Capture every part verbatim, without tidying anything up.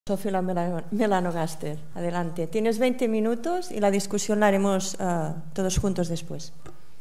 Sofía Melanogaster, adelante. Tienes veinte minutos y la discusión la haremos uh, todos juntos después.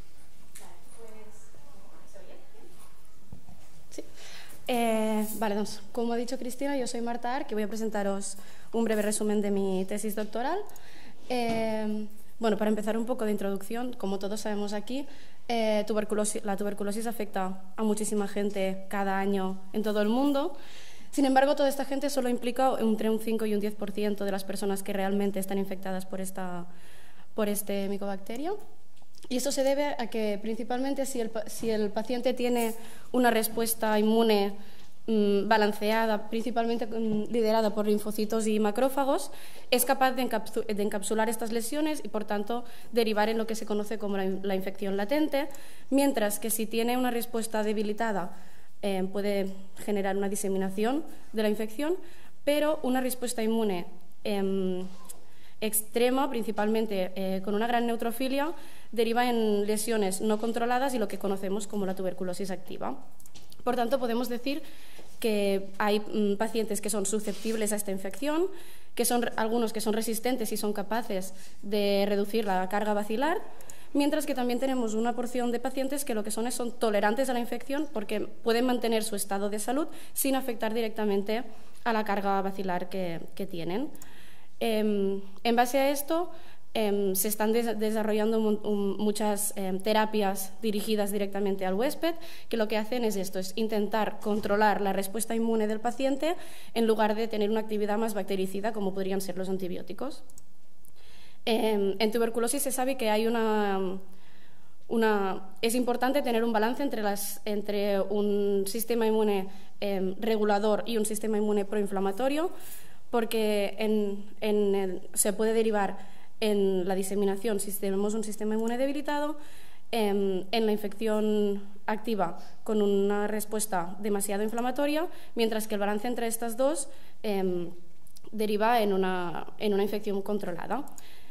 Sí. Eh, vale, doncs, como ha dicho Cristina, yo soy Marta Arch y voy a presentaros un breve resumen de mi tesis doctoral. Eh, bueno, para empezar un poco de introducción, como todos sabemos aquí, eh, tuberculosis, la tuberculosis afecta a muchísima gente cada año en todo el mundo. Sin embargo, toda esta gente solo implica entre un cinco y un diez por ciento de las personas que realmente están infectadas por, esta, por este micobacterio. Y eso se debe a que, principalmente, si el, si el paciente tiene una respuesta inmune mmm, balanceada, principalmente mmm, liderada por linfocitos y macrófagos, es capaz de, encapsu de encapsular estas lesiones y, por tanto, derivar en lo que se conoce como la, la infección latente, mientras que si tiene una respuesta debilitada, Eh, puede generar una diseminación de la infección, pero una respuesta inmune eh, extrema, principalmente eh, con una gran neutrofilia, deriva en lesiones no controladas y lo que conocemos como la tuberculosis activa. Por tanto, podemos decir que hay mm, pacientes que son susceptibles a esta infección, que son algunos que son resistentes y son capaces de reducir la carga bacilar, mientras que también tenemos una porción de pacientes que lo que son es son tolerantes a la infección porque pueden mantener su estado de salud sin afectar directamente a la carga bacilar que, que tienen. Eh, en base a esto, eh, se están des desarrollando un, un, muchas eh, terapias dirigidas directamente al huésped, que lo que hacen es esto, es intentar controlar la respuesta inmune del paciente en lugar de tener una actividad más bactericida como podrían ser los antibióticos. Eh, en tuberculosis se sabe que hay una, una, es importante tener un balance entre, las, entre un sistema inmune eh, regulador y un sistema inmune proinflamatorio, porque en, en el, se puede derivar en la diseminación si tenemos un sistema inmune debilitado, eh, en la infección activa con una respuesta demasiado inflamatoria, mientras que el balance entre estas dos eh, deriva en una, en una infección controlada.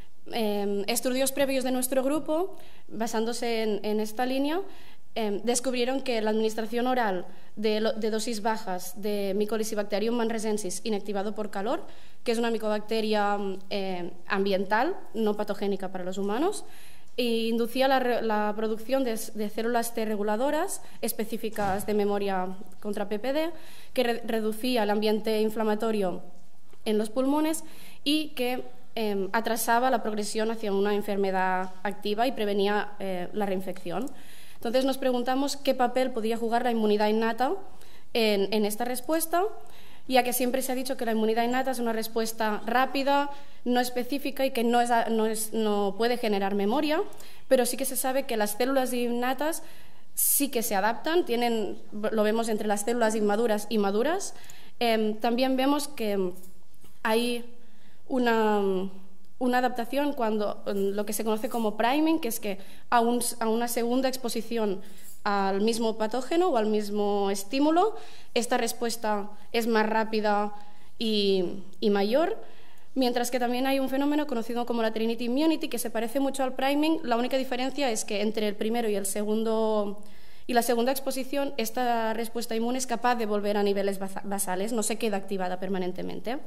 Eh, estudios previos de nuestro grupo, basándose en, en esta línea, eh, descubrieron que la administración oral de, de dosis bajas de Mycolizibacterium manresensis inactivado por calor, que es una micobacteria eh, ambiental, no patogénica para los humanos, e inducía la, la producción de, de células T reguladoras específicas de memoria contra P P D, que re, reducía el ambiente inflamatorio en los pulmones y que Eh, atrasaba la progresión hacia una enfermedad activa y prevenía eh, la reinfección. Entonces nos preguntamos qué papel podía jugar la inmunidad innata en, en esta respuesta, ya que siempre se ha dicho que la inmunidad innata es una respuesta rápida, no específica y que no, es, no, es, no puede generar memoria, pero sí que se sabe que las células innatas sí que se adaptan, tienen, lo vemos entre las células inmaduras y maduras. Eh, también vemos que hay Una, una adaptación cuando lo que se conoce como priming, que es que a, un, a una segunda exposición al mismo patógeno o al mismo estímulo, esta respuesta es más rápida y, y mayor, mientras que también hay un fenómeno conocido como la Trinity Immunity, que se parece mucho al priming. La única diferencia es que entre el primero y el segundo y la segunda exposición, esta respuesta inmune es capaz de volver a niveles basales, no se queda activada permanentemente.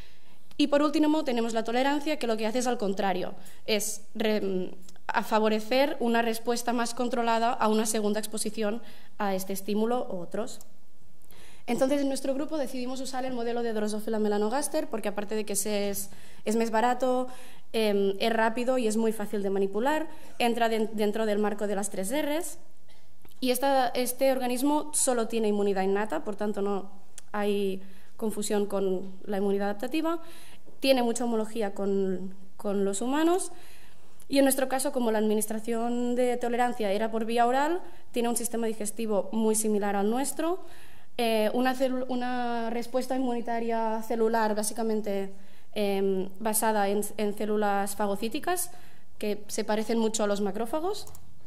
Y por último tenemos la tolerancia, que lo que hace es al contrario, es re, a favorecer una respuesta más controlada a una segunda exposición a este estímulo u otros. Entonces en nuestro grupo decidimos usar el modelo de Drosophila melanogaster porque aparte de que es, es más barato, eh, es rápido y es muy fácil de manipular, entra de, dentro del marco de las tres R's y esta, este organismo solo tiene inmunidad innata, por tanto no hay confusión con la inmunidad adaptativa, tiene mucha homología con, con los humanos y en nuestro caso, como la administración de tolerancia era por vía oral, tiene un sistema digestivo muy similar al nuestro, eh, una, una respuesta inmunitaria celular básicamente eh, basada en, en células fagocíticas que se parecen mucho a los macrófagos,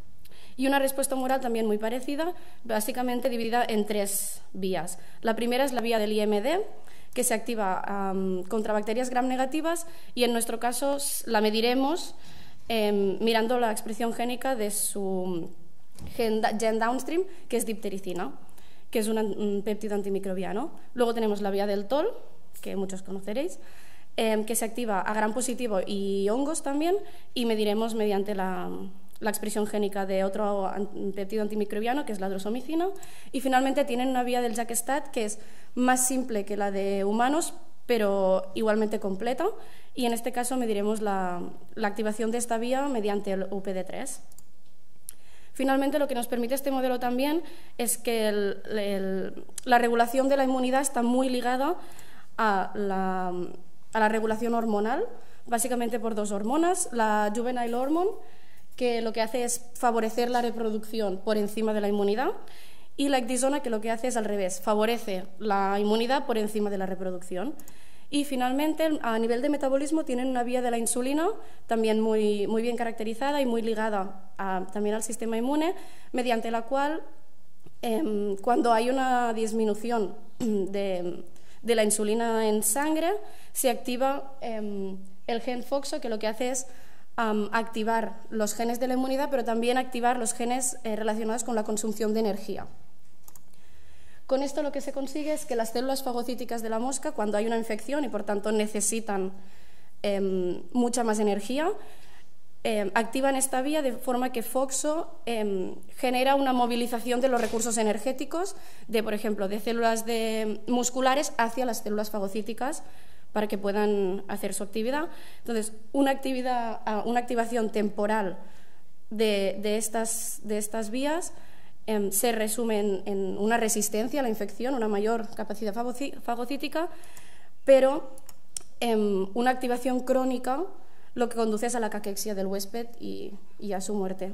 y una respuesta humoral también muy parecida, básicamente dividida en tres vías. La primera es la vía del I M D, que se activa um, contra bacterias gram negativas y en nuestro caso la mediremos eh, mirando la expresión génica de su gen, gen downstream, que es diptericina, que es una, un péptido antimicrobiano. Luego tenemos la vía del T O L, que muchos conoceréis, eh, que se activa a gram positivo y hongos también, y mediremos mediante la, la expresión génica de otro peptido antimicrobiano, que es la drosomicina, y finalmente tienen una vía del JAK-STAT que es más simple que la de humanos, pero igualmente completa, y en este caso mediremos la, la activación de esta vía mediante el U P D tres. Finalmente, lo que nos permite este modelo también es que el, el, la regulación de la inmunidad está muy ligada a la, a la regulación hormonal, básicamente por dos hormonas, la juvenile hormone, que lo que hace es favorecer la reproducción por encima de la inmunidad, y la ecdisona, que lo que hace es al revés, favorece la inmunidad por encima de la reproducción. Y finalmente, a nivel de metabolismo, tienen una vía de la insulina también muy, muy bien caracterizada y muy ligada a, también al sistema inmune, mediante la cual, eh, cuando hay una disminución de, de la insulina en sangre, se activa eh, el gen FOXO, que lo que hace es um, activar los genes de la inmunidad, pero también activar los genes eh, relacionados con la consumpción de energía. Con esto lo que se consigue es que las células fagocíticas de la mosca, cuando hay una infección y por tanto necesitan eh, mucha más energía, eh, activan esta vía de forma que FOXO eh, genera una movilización de los recursos energéticos de, por ejemplo, de células de musculares hacia las células fagocíticas para que puedan hacer su actividad. Entonces, una, actividad, una activación temporal de, de, estas, de estas vías Eh, se resume en, en una resistencia a la infección, una mayor capacidad fagocítica, pero eh, una activación crónica, lo que conduce es a la caquexia del huésped y, y a su muerte.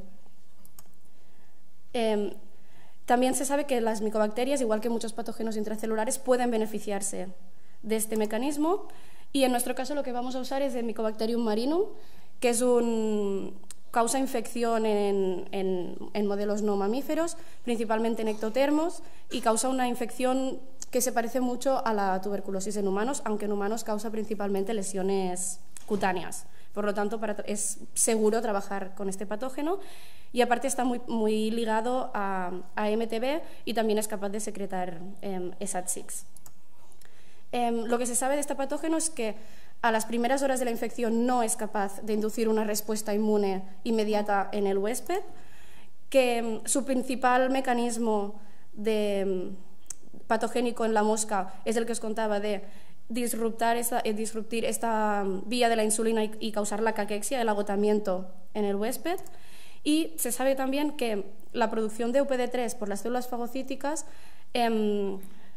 Eh, también se sabe que las micobacterias, igual que muchos patógenos intracelulares, pueden beneficiarse de este mecanismo, y en nuestro caso lo que vamos a usar es el Mycobacterium marinum, que es un... causa infección en, en, en modelos no mamíferos, principalmente en ectotermos, y causa una infección que se parece mucho a la tuberculosis en humanos, aunque en humanos causa principalmente lesiones cutáneas. Por lo tanto, para, es seguro trabajar con este patógeno, y aparte está muy, muy ligado a, a M T B y también es capaz de secretar eh, S A T seis. Eh, lo que se sabe de este patógeno es que a las primeras horas de la infección no es capaz de inducir una respuesta inmune inmediata en el huésped, que su principal mecanismo de, patogénico en la mosca es el que os contaba de disruptar esta, eh, disruptir esta vía de la insulina y, y causar la caquexia, el agotamiento en el huésped. Y se sabe también que la producción de U P D tres por las células fagocíticas eh,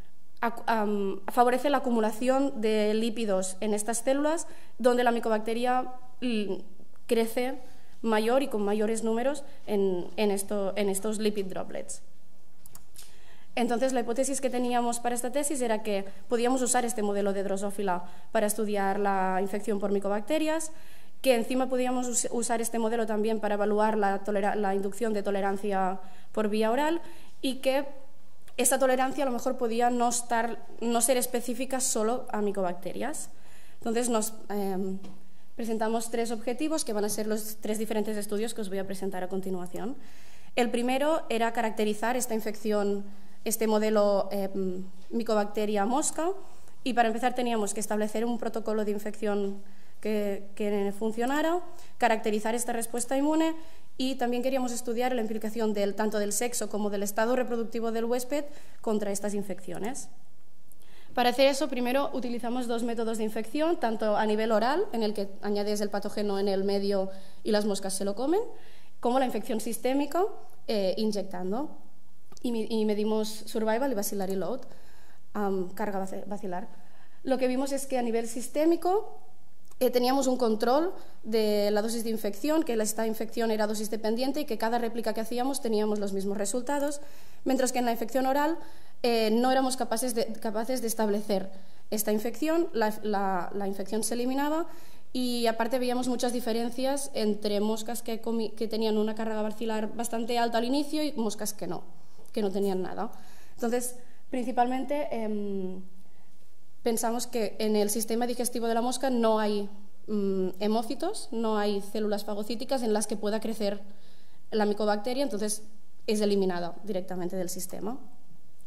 Um, favorece la acumulación de lípidos en estas células, donde la micobacteria crece mayor y con mayores números en, en, esto, en estos lipid droplets. Entonces, la hipótesis que teníamos para esta tesis era que podíamos usar este modelo de Drosophila para estudiar la infección por micobacterias, que encima podíamos us usar este modelo también para evaluar la, la inducción de tolerancia por vía oral, y que esta tolerancia a lo mejor podía no, estar, no ser específica solo a micobacterias. Entonces nos eh, presentamos tres objetivos que van a ser los tres diferentes estudios que os voy a presentar a continuación. El primero era caracterizar esta infección, este modelo eh, micobacteria mosca, y para empezar teníamos que establecer un protocolo de infección que, que funcionara, caracterizar esta respuesta inmune, y también queríamos estudiar la implicación del, tanto del sexo como del estado reproductivo del huésped contra estas infecciones. Para hacer eso, primero utilizamos dos métodos de infección, tanto a nivel oral, en el que añades el patógeno en el medio y las moscas se lo comen, como la infección sistémica, eh, inyectando. Y, y medimos survival y bacillary load, um, carga bacilar. Lo que vimos es que a nivel sistémico Eh, teníamos un control de la dosis de infección, que esta infección era dosis dependiente y que cada réplica que hacíamos teníamos los mismos resultados, mientras que en la infección oral eh, no éramos capaces de, capaces de establecer esta infección, la, la, la infección se eliminaba, y aparte veíamos muchas diferencias entre moscas que, que tenían una carga bacilar bastante alta al inicio y moscas que no, que no tenían nada. Entonces, principalmente Eh, pensamos que en el sistema digestivo de la mosca no hay mmm, hemócitos, no hay células fagocíticas en las que pueda crecer la micobacteria, entonces es eliminada directamente del sistema.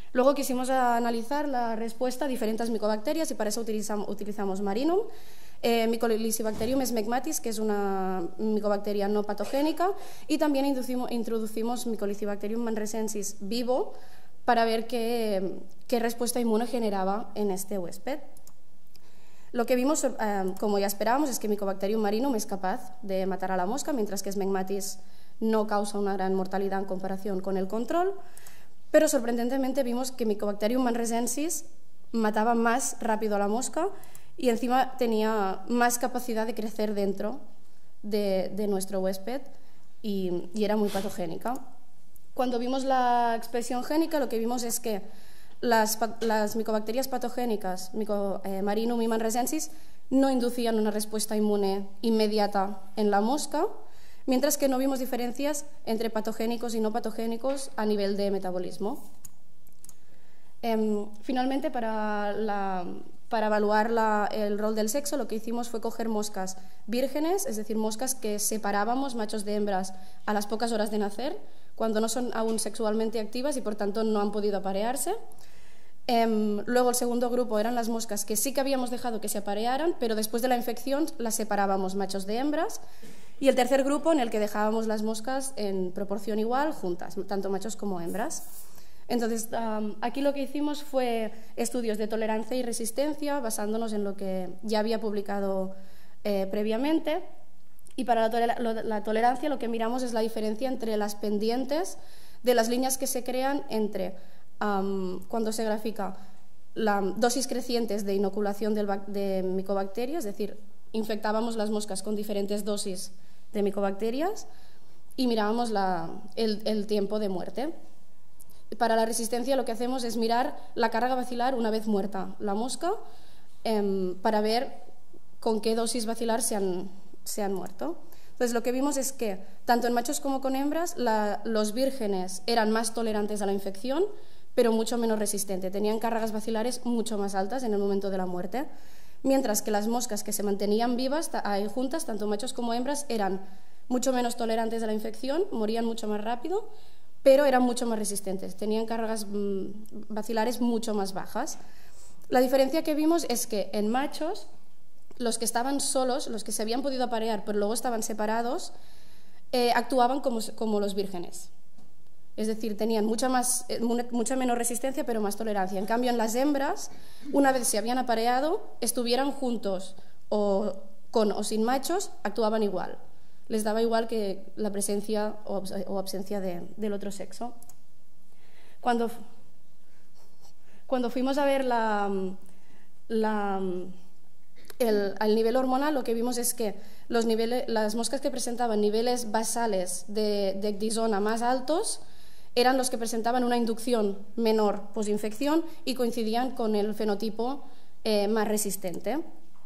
Luego quisimos analizar la respuesta a diferentes micobacterias y para eso utilizamos, utilizamos Marinum, eh, Mycolysibacterium smegmatis, que es una micobacteria no patogénica, y también introducimos, introducimos Mycolysibacterium manresensis vivo para ver qué, qué respuesta inmune generaba en este huésped. Lo que vimos, eh, como ya esperábamos, es que Mycobacterium marinum es capaz de matar a la mosca, mientras que Smegmatis no causa una gran mortalidad en comparación con el control, pero sorprendentemente vimos que Mycobacterium manresensis mataba más rápido a la mosca y encima tenía más capacidad de crecer dentro de, de nuestro huésped y, y era muy patogénica. Cuando vimos la expresión génica, lo que vimos es que las, las micobacterias patogénicas, mico, eh, Marinum y manresensis, no inducían una respuesta inmune inmediata en la mosca, mientras que no vimos diferencias entre patogénicos y no patogénicos a nivel de metabolismo. Eh, finalmente, para, la, para evaluar la, el rol del sexo, lo que hicimos fue coger moscas vírgenes, es decir, moscas que separábamos machos de hembras a las pocas horas de nacer, cuando no son aún sexualmente activas y por tanto no han podido aparearse. Eh, luego el segundo grupo eran las moscas que sí que habíamos dejado que se aparearan, pero después de la infección las separábamos machos de hembras. Y el tercer grupo en el que dejábamos las moscas en proporción igual, juntas, tanto machos como hembras. Entonces, um, aquí lo que hicimos fue estudios de tolerancia y resistencia, basándonos en lo que ya había publicado eh, previamente. Y para la, toler lo, la tolerancia lo que miramos es la diferencia entre las pendientes de las líneas que se crean entre um, cuando se grafica la dosis crecientes de inoculación del, de micobacterias, es decir, infectábamos las moscas con diferentes dosis de micobacterias y mirábamos la, el, el tiempo de muerte. Para la resistencia lo que hacemos es mirar la carga bacilar una vez muerta la mosca eh, para ver con qué dosis bacilar se han, se han muerto. Entonces lo que vimos es que tanto en machos como con hembras la, los vírgenes eran más tolerantes a la infección pero mucho menos resistentes, tenían cargas bacilares mucho más altas en el momento de la muerte, mientras que las moscas que se mantenían vivas ahí juntas, tanto machos como hembras, eran mucho menos tolerantes a la infección, morían mucho más rápido, pero eran mucho más resistentes, tenían cargas bacilares mucho más bajas. La diferencia que vimos es que en machos, los que estaban solos, los que se habían podido aparear pero luego estaban separados, eh, actuaban como, como los vírgenes. Es decir, tenían mucha, más, mucha menos resistencia pero más tolerancia. En cambio, en las hembras, una vez se habían apareado, estuvieran juntos o con o sin machos, actuaban igual. Les daba igual que la presencia o, o ausencia de, del otro sexo. Cuando, cuando fuimos a ver la, la, el, el nivel hormonal, lo que vimos es que los niveles, las moscas que presentaban niveles basales de, de ecdisona más altos eran los que presentaban una inducción menor posinfección y coincidían con el fenotipo eh, más resistente.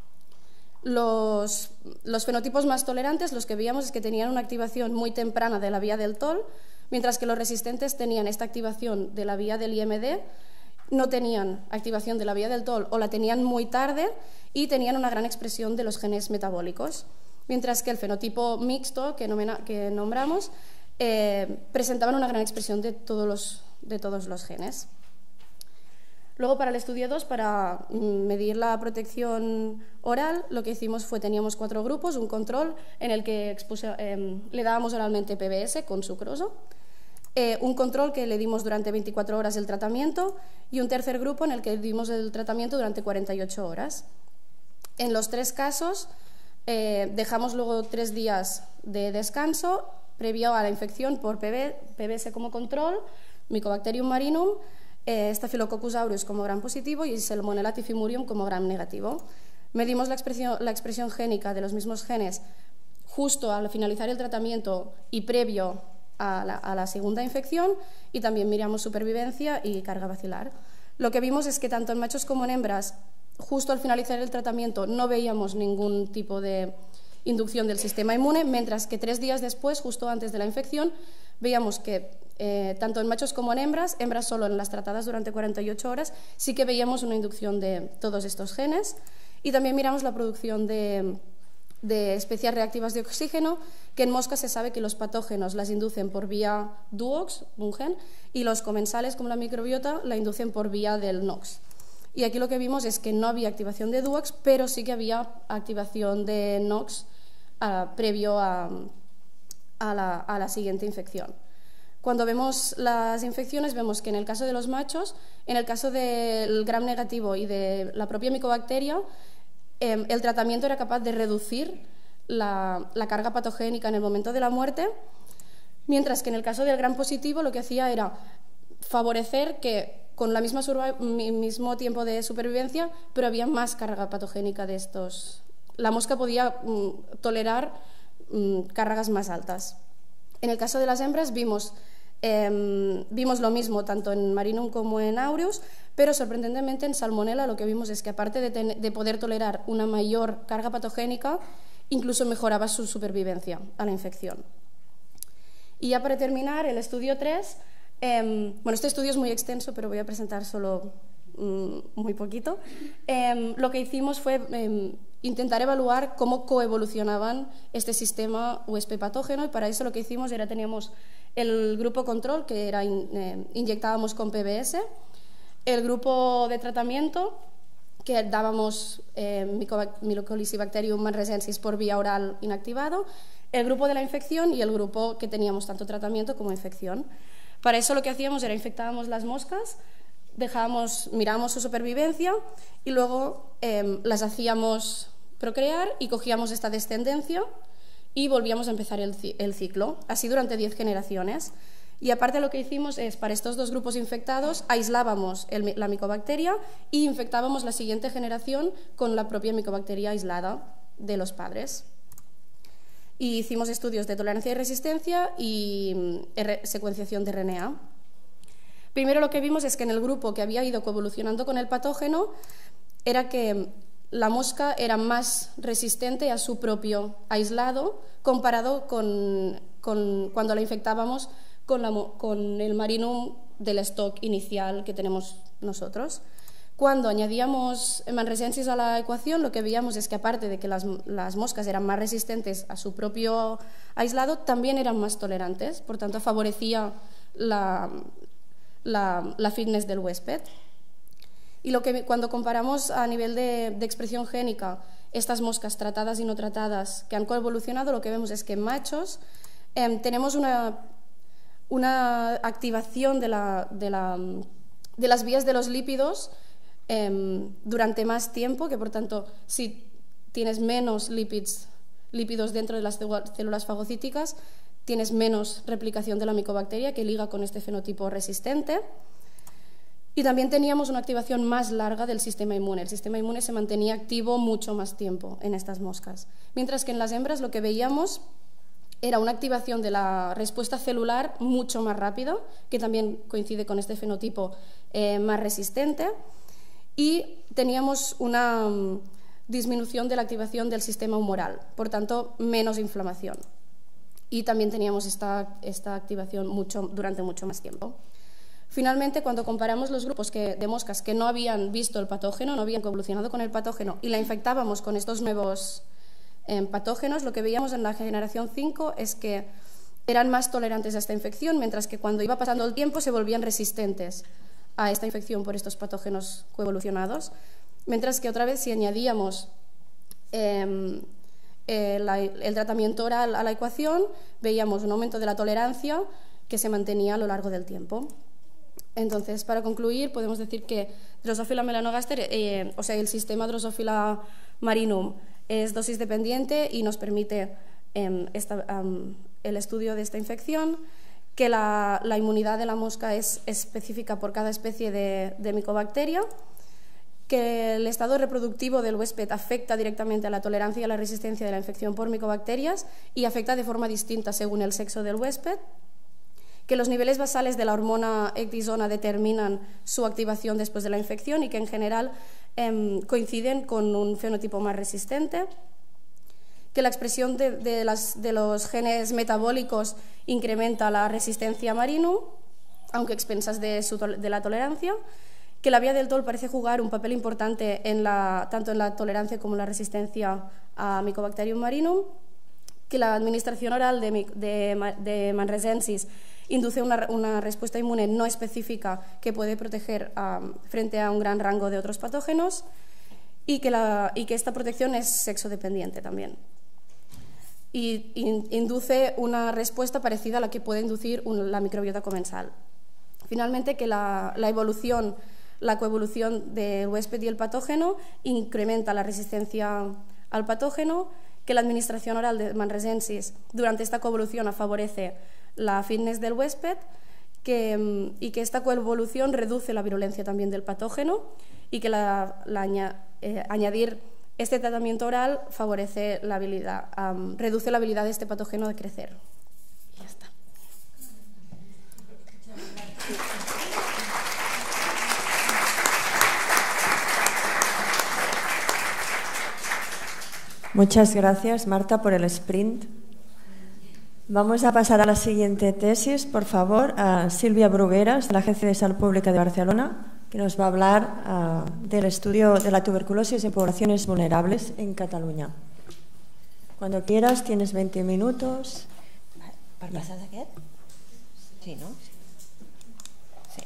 Los, los fenotipos más tolerantes, los que veíamos es que tenían una activación muy temprana de la vía del T O L, mientras que los resistentes tenían esta activación de la vía del I M D, no tenían activación de la vía del T O L o la tenían muy tarde y tenían una gran expresión de los genes metabólicos, mientras que el fenotipo mixto que, nomena, que nombramos eh, presentaban una gran expresión de todos los, de todos los genes. Luego, para el estudio dos, para medir la protección oral, lo que hicimos fue, teníamos cuatro grupos, un control en el que expuse, eh, le dábamos oralmente P B S con sucroso, eh, un control que le dimos durante veinticuatro horas el tratamiento y un tercer grupo en el que dimos el tratamiento durante cuarenta y ocho horas. En los tres casos, eh, dejamos luego tres días de descanso previo a la infección por P B S como control, Mycobacterium marinum, Eh, Staphylococcus aureus como gram positivo y Salmonella typhimurium como gram negativo. Medimos la expresión, la expresión génica de los mismos genes justo al finalizar el tratamiento y previo a la, a la segunda infección y también miramos supervivencia y carga bacilar. Lo que vimos es que tanto en machos como en hembras, justo al finalizar el tratamiento no veíamos ningún tipo de inducción del sistema inmune, mientras que tres días después, justo antes de la infección, veíamos que eh, tanto en machos como en hembras, hembras solo en las tratadas durante cuarenta y ocho horas, sí que veíamos una inducción de todos estos genes y también miramos la producción de, de especies reactivas de oxígeno, que en moscas se sabe que los patógenos las inducen por vía Duox, un gen, y los comensales, como la microbiota, la inducen por vía del NOx. Y aquí lo que vimos es que no había activación de Duox, pero sí que había activación de NOx uh, previo a, a, la, a la siguiente infección. Cuando vemos las infecciones, vemos que en el caso de los machos, en el caso del gram negativo y de la propia micobacteria, eh, el tratamiento era capaz de reducir la, la carga patogénica en el momento de la muerte, mientras que en el caso del gram positivo lo que hacía era favorecer que con el mismo tiempo de supervivencia, pero había más carga patogénica de estos. La mosca podía mm, tolerar mm, cargas más altas. En el caso de las hembras vimos Eh, vimos lo mismo tanto en Marinum como en Aureus, pero sorprendentemente en Salmonella lo que vimos es que aparte de, de poder tolerar una mayor carga patogénica, incluso mejoraba su supervivencia a la infección. Y ya para terminar, el estudio tres, eh, bueno, este estudio es muy extenso, pero voy a presentar solo mm, muy poquito. Eh, lo que hicimos fue eh, intentar evaluar cómo coevolucionaban este sistema huésped patógeno, y para eso lo que hicimos era, teníamos el grupo control, que era in, eh, inyectábamos con P B S, el grupo de tratamiento, que dábamos eh, Mycolicibacterium manresensis por vía oral inactivado, el grupo de la infección y el grupo que teníamos tanto tratamiento como infección. Para eso lo que hacíamos era infectábamos las moscas, dejábamos, mirábamos su supervivencia y luego eh, las hacíamos procrear y cogíamos esta descendencia y volvíamos a empezar el, el ciclo, así durante diez generaciones. Y aparte lo que hicimos es, para estos dos grupos infectados, aislábamos el, la micobacteria e infectábamos la siguiente generación con la propia micobacteria aislada de los padres. Y hicimos estudios de tolerancia y resistencia y R secuenciación de R N A. Primero lo que vimos es que en el grupo que había ido coevolucionando con el patógeno era que la mosca era más resistente a su propio aislado comparado con, con cuando la infectábamos con, la, con el Marinum del stock inicial que tenemos nosotros. Cuando añadíamos manresensis a la ecuación, lo que veíamos es que aparte de que las, las moscas eran más resistentes a su propio aislado, también eran más tolerantes, por tanto favorecía la, la, la fitness del huésped. Y lo que, cuando comparamos a nivel de, de expresión génica estas moscas tratadas y no tratadas que han coevolucionado, lo que vemos es que en machos eh, tenemos una, una activación de, la, de, la, de las vías de los lípidos eh, durante más tiempo, que por tanto si tienes menos lípidos, lípidos dentro de las células fagocíticas, tienes menos replicación de la micobacteria, que liga con este fenotipo resistente. Y también teníamos una activación más larga del sistema inmune. El sistema inmune se mantenía activo mucho más tiempo en estas moscas. Mientras que en las hembras lo que veíamos era una activación de la respuesta celular mucho más rápida, que también coincide con este fenotipo eh, más resistente, y teníamos una um, disminución de la activación del sistema humoral, por tanto, menos inflamación. Y también teníamos esta, esta activación mucho, durante mucho más tiempo. Finalmente, cuando comparamos los grupos que, de moscas que no habían visto el patógeno, no habían evolucionado con el patógeno, y la infectábamos con estos nuevos eh, patógenos, lo que veíamos en la generación cinco es que eran más tolerantes a esta infección, mientras que cuando iba pasando el tiempo se volvían resistentes a esta infección por estos patógenos coevolucionados, mientras que otra vez si añadíamos eh, eh, la, el tratamiento oral a la ecuación, veíamos un aumento de la tolerancia que se mantenía a lo largo del tiempo. Entonces, para concluir, podemos decir que Drosophila melanogaster, eh, o sea, el sistema Drosophila marinum, es dosis dependiente y nos permite eh, esta, um, el estudio de esta infección, que la, la inmunidad de la mosca es específica por cada especie de, de micobacteria, que el estado reproductivo del huésped afecta directamente a la tolerancia y a la resistencia de la infección por micobacterias y afecta de forma distinta según el sexo del huésped, que los niveles basales de la hormona ecdisona determinan su activación después de la infección y que en general eh, coinciden con un fenotipo más resistente, que la expresión de, de, las, de los genes metabólicos incrementa la resistencia a Marinum, aunque a expensas de, su, de la tolerancia, que la vía del T O L parece jugar un papel importante en la, tanto en la tolerancia como en la resistencia a Mycobacterium marinum, que la administración oral de, de, de manresensis induce una, una respuesta inmune no específica que puede proteger um, frente a un gran rango de otros patógenos, y que, la, y que esta protección es sexodependiente también. Y in, induce una respuesta parecida a la que puede inducir un, la microbiota comensal. Finalmente, que la, la evolución, la coevolución del huésped y el patógeno incrementa la resistencia al patógeno, que la administración oral de manresensis durante esta coevolución favorece la fitness del huésped, que, y que esta coevolución reduce la virulencia también del patógeno, y que la, la, eh, añadir este tratamiento oral favorece la habilidad, um, reduce la habilidad de este patógeno de crecer. Y ya está. Muchas gracias, Marta, por el sprint. Vamos a pasar a la siguiente tesis, por favor, a Silvia Brugueras, de la Agencia de Salud Pública de Barcelona, que nos va a hablar uh, del estudio de la tuberculosis en poblaciones vulnerables en Cataluña. Cuando quieras, tienes veinte minutos. ¿Per passar d'aquest? Sí, no? Sí.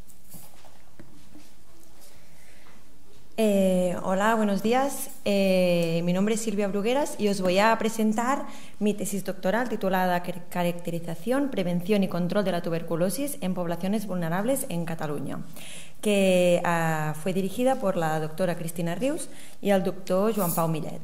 Eh, hola, buenos días. Eh, mi nombre es Silvia Brugueras y os voy a presentar mi tesis doctoral titulada Caracterización, Prevención y Control de la Tuberculosis en Poblaciones Vulnerables en Cataluña, que uh, fue dirigida por la doctora Cristina Rius y el doctor Joan Pau Millet.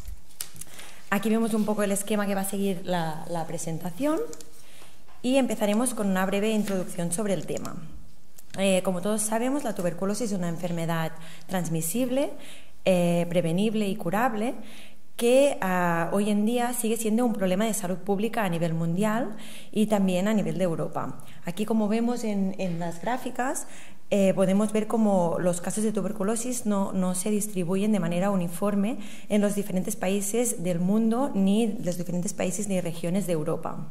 Aquí vemos un poco el esquema que va a seguir la, la presentación y empezaremos con una breve introducción sobre el tema. Eh, como todos sabemos, la tuberculosis es una enfermedad transmisible, eh, prevenible y curable, que uh, hoy en día sigue siendo un problema de salud pública a nivel mundial y también a nivel de Europa. Aquí, como vemos en, en las gráficas, eh, podemos ver cómo los casos de tuberculosis no, no se distribuyen de manera uniforme en los diferentes países del mundo, ni los diferentes países ni regiones de Europa.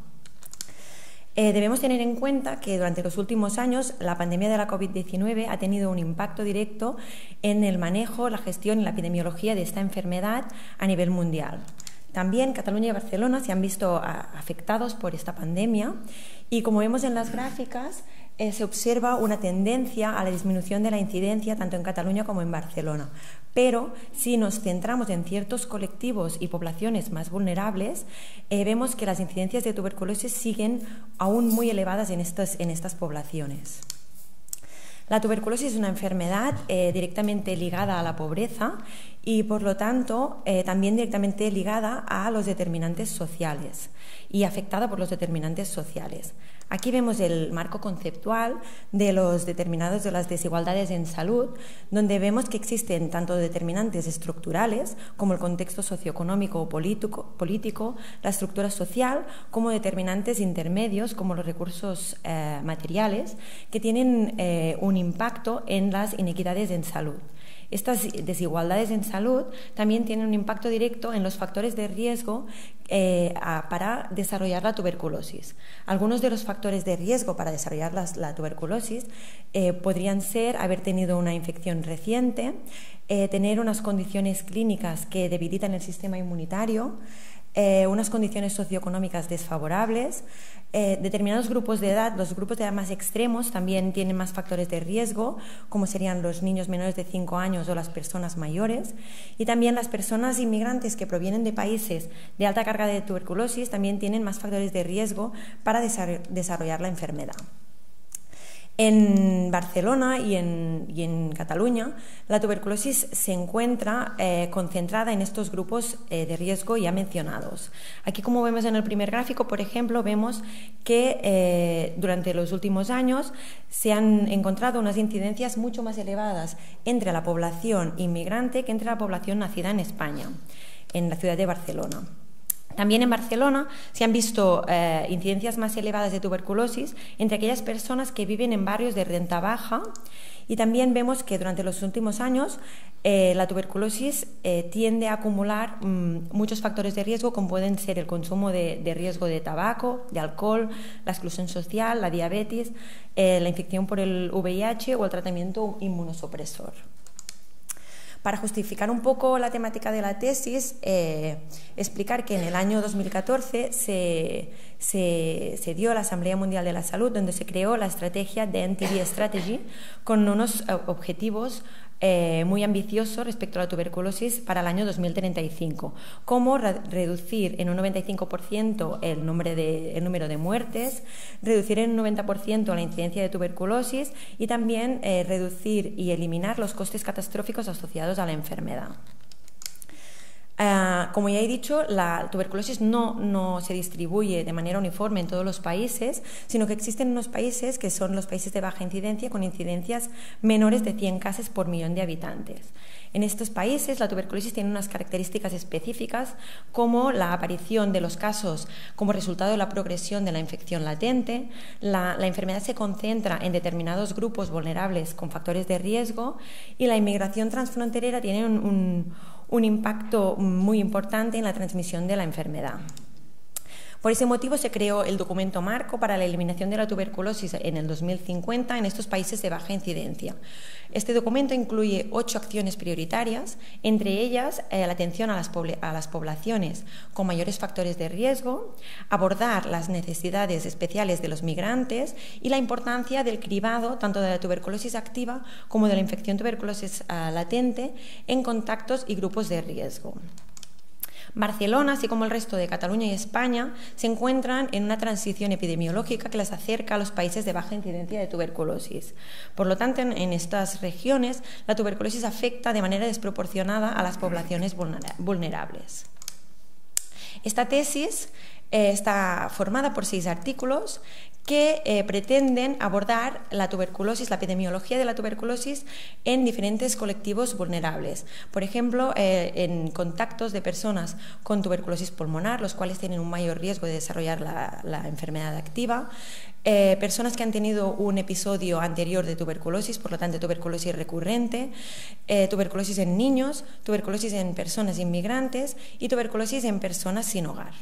Eh, debemos tener en cuenta que durante los últimos años la pandemia de la COVID diecinueve ha tenido un impacto directo en el manejo, la gestión y la epidemiología de esta enfermedad a nivel mundial. También Cataluña y Barcelona se han visto a, afectados por esta pandemia y, como vemos en las gráficas, eh, se observa una tendencia a la disminución de la incidencia tanto en Cataluña como en Barcelona. Pero si nos centramos en ciertos colectivos y poblaciones más vulnerables, eh, vemos que las incidencias de tuberculosis siguen aún muy elevadas en estas, en estas poblaciones. La tuberculosis es una enfermedad eh, directamente ligada a la pobreza y, por lo tanto, eh, también directamente ligada a los determinantes sociales y afectada por los determinantes sociales. Aquí vemos el marco conceptual de los determinados de las desigualdades en salud, donde vemos que existen tanto determinantes estructurales, como el contexto socioeconómico o político, político la estructura social, como determinantes intermedios, como los recursos eh, materiales, que tienen eh, un impacto en las inequidades en salud. Estas desigualdades en salud también tienen un impacto directo en los factores de riesgo eh, a, para desarrollar la tuberculosis. Algunos de los factores de riesgo para desarrollar la, la tuberculosis eh, podrían ser haber tenido una infección reciente, eh, tener unas condiciones clínicas que debilitan el sistema inmunitario, Eh, unas condiciones socioeconómicas desfavorables, eh, determinados grupos de edad, los grupos de edad más extremos también tienen más factores de riesgo, como serían los niños menores de cinco años o las personas mayores, y también las personas inmigrantes que provienen de países de alta carga de tuberculosis también tienen más factores de riesgo para desarrollar la enfermedad. En Barcelona y en, y en Cataluña, la tuberculosis se encuentra eh, concentrada en estos grupos eh, de riesgo ya mencionados. Aquí, como vemos en el primer gráfico, por ejemplo, vemos que eh, durante los últimos años se han encontrado unas incidencias mucho más elevadas entre la población inmigrante que entre la población nacida en España, en la ciudad de Barcelona. También en Barcelona se han visto eh, incidencias más elevadas de tuberculosis entre aquellas personas que viven en barrios de renta baja Y también vemos que durante los últimos años eh, la tuberculosis eh, tiende a acumular mmm, muchos factores de riesgo, como pueden ser el consumo de, de riesgo de tabaco, de alcohol, la exclusión social, la diabetes, eh, la infección por el V I H o el tratamiento inmunosupresor. Para justificar un poco la temática de la tesis, eh, explicar que en el año dos mil catorce se, se, se dio la Asamblea Mundial de la Salud, donde se creó la estrategia de N T B Strategy con unos objetivos Eh, muy ambicioso respecto a la tuberculosis para el año dos mil treinta y cinco, como re reducir en un noventa y cinco por ciento el, de, el número de muertes, reducir en un noventa por ciento la incidencia de tuberculosis y también eh, reducir y eliminar los costes catastróficos asociados a la enfermedad. Uh, como ya he dicho, la tuberculosis no, no se distribuye de manera uniforme en todos los países, sino que existen unos países que son los países de baja incidencia con incidencias menores de cien casos por millón de habitantes. En estos países la tuberculosis tiene unas características específicas como la aparición de los casos como resultado de la progresión de la infección latente, la, la enfermedad se concentra en determinados grupos vulnerables con factores de riesgo y la inmigración transfronterera tiene un, un un impacto muy importante en la transmisión de la enfermedad. Por ese motivo se creó el documento marco para la eliminación de la tuberculosis en el dos mil cincuenta en estos países de baja incidencia. Este documento incluye ocho acciones prioritarias, entre ellas eh, la atención a las, a las poblaciones con mayores factores de riesgo, abordar las necesidades especiales de los migrantes y la importancia del cribado tanto de la tuberculosis activa como de la infección tuberculosis uh, latente en contactos y grupos de riesgo. Barcelona, así como el resto de Cataluña y España, se encuentran en una transición epidemiológica que las acerca a los países de baja incidencia de tuberculosis. Por lo tanto, en, en estas regiones, la tuberculosis afecta de manera desproporcionada a las poblaciones vulnerables. Esta tesis eh, está formada por seis artículos que eh, pretenden abordar la tuberculosis, la epidemiología de la tuberculosis en diferentes colectivos vulnerables. Por ejemplo, eh, en contactos de personas con tuberculosis pulmonar, los cuales tienen un mayor riesgo de desarrollar la, la enfermedad activa, eh, personas que han tenido un episodio anterior de tuberculosis, por lo tanto tuberculosis recurrente, eh, tuberculosis en niños, tuberculosis en personas inmigrantes y tuberculosis en personas sin hogar.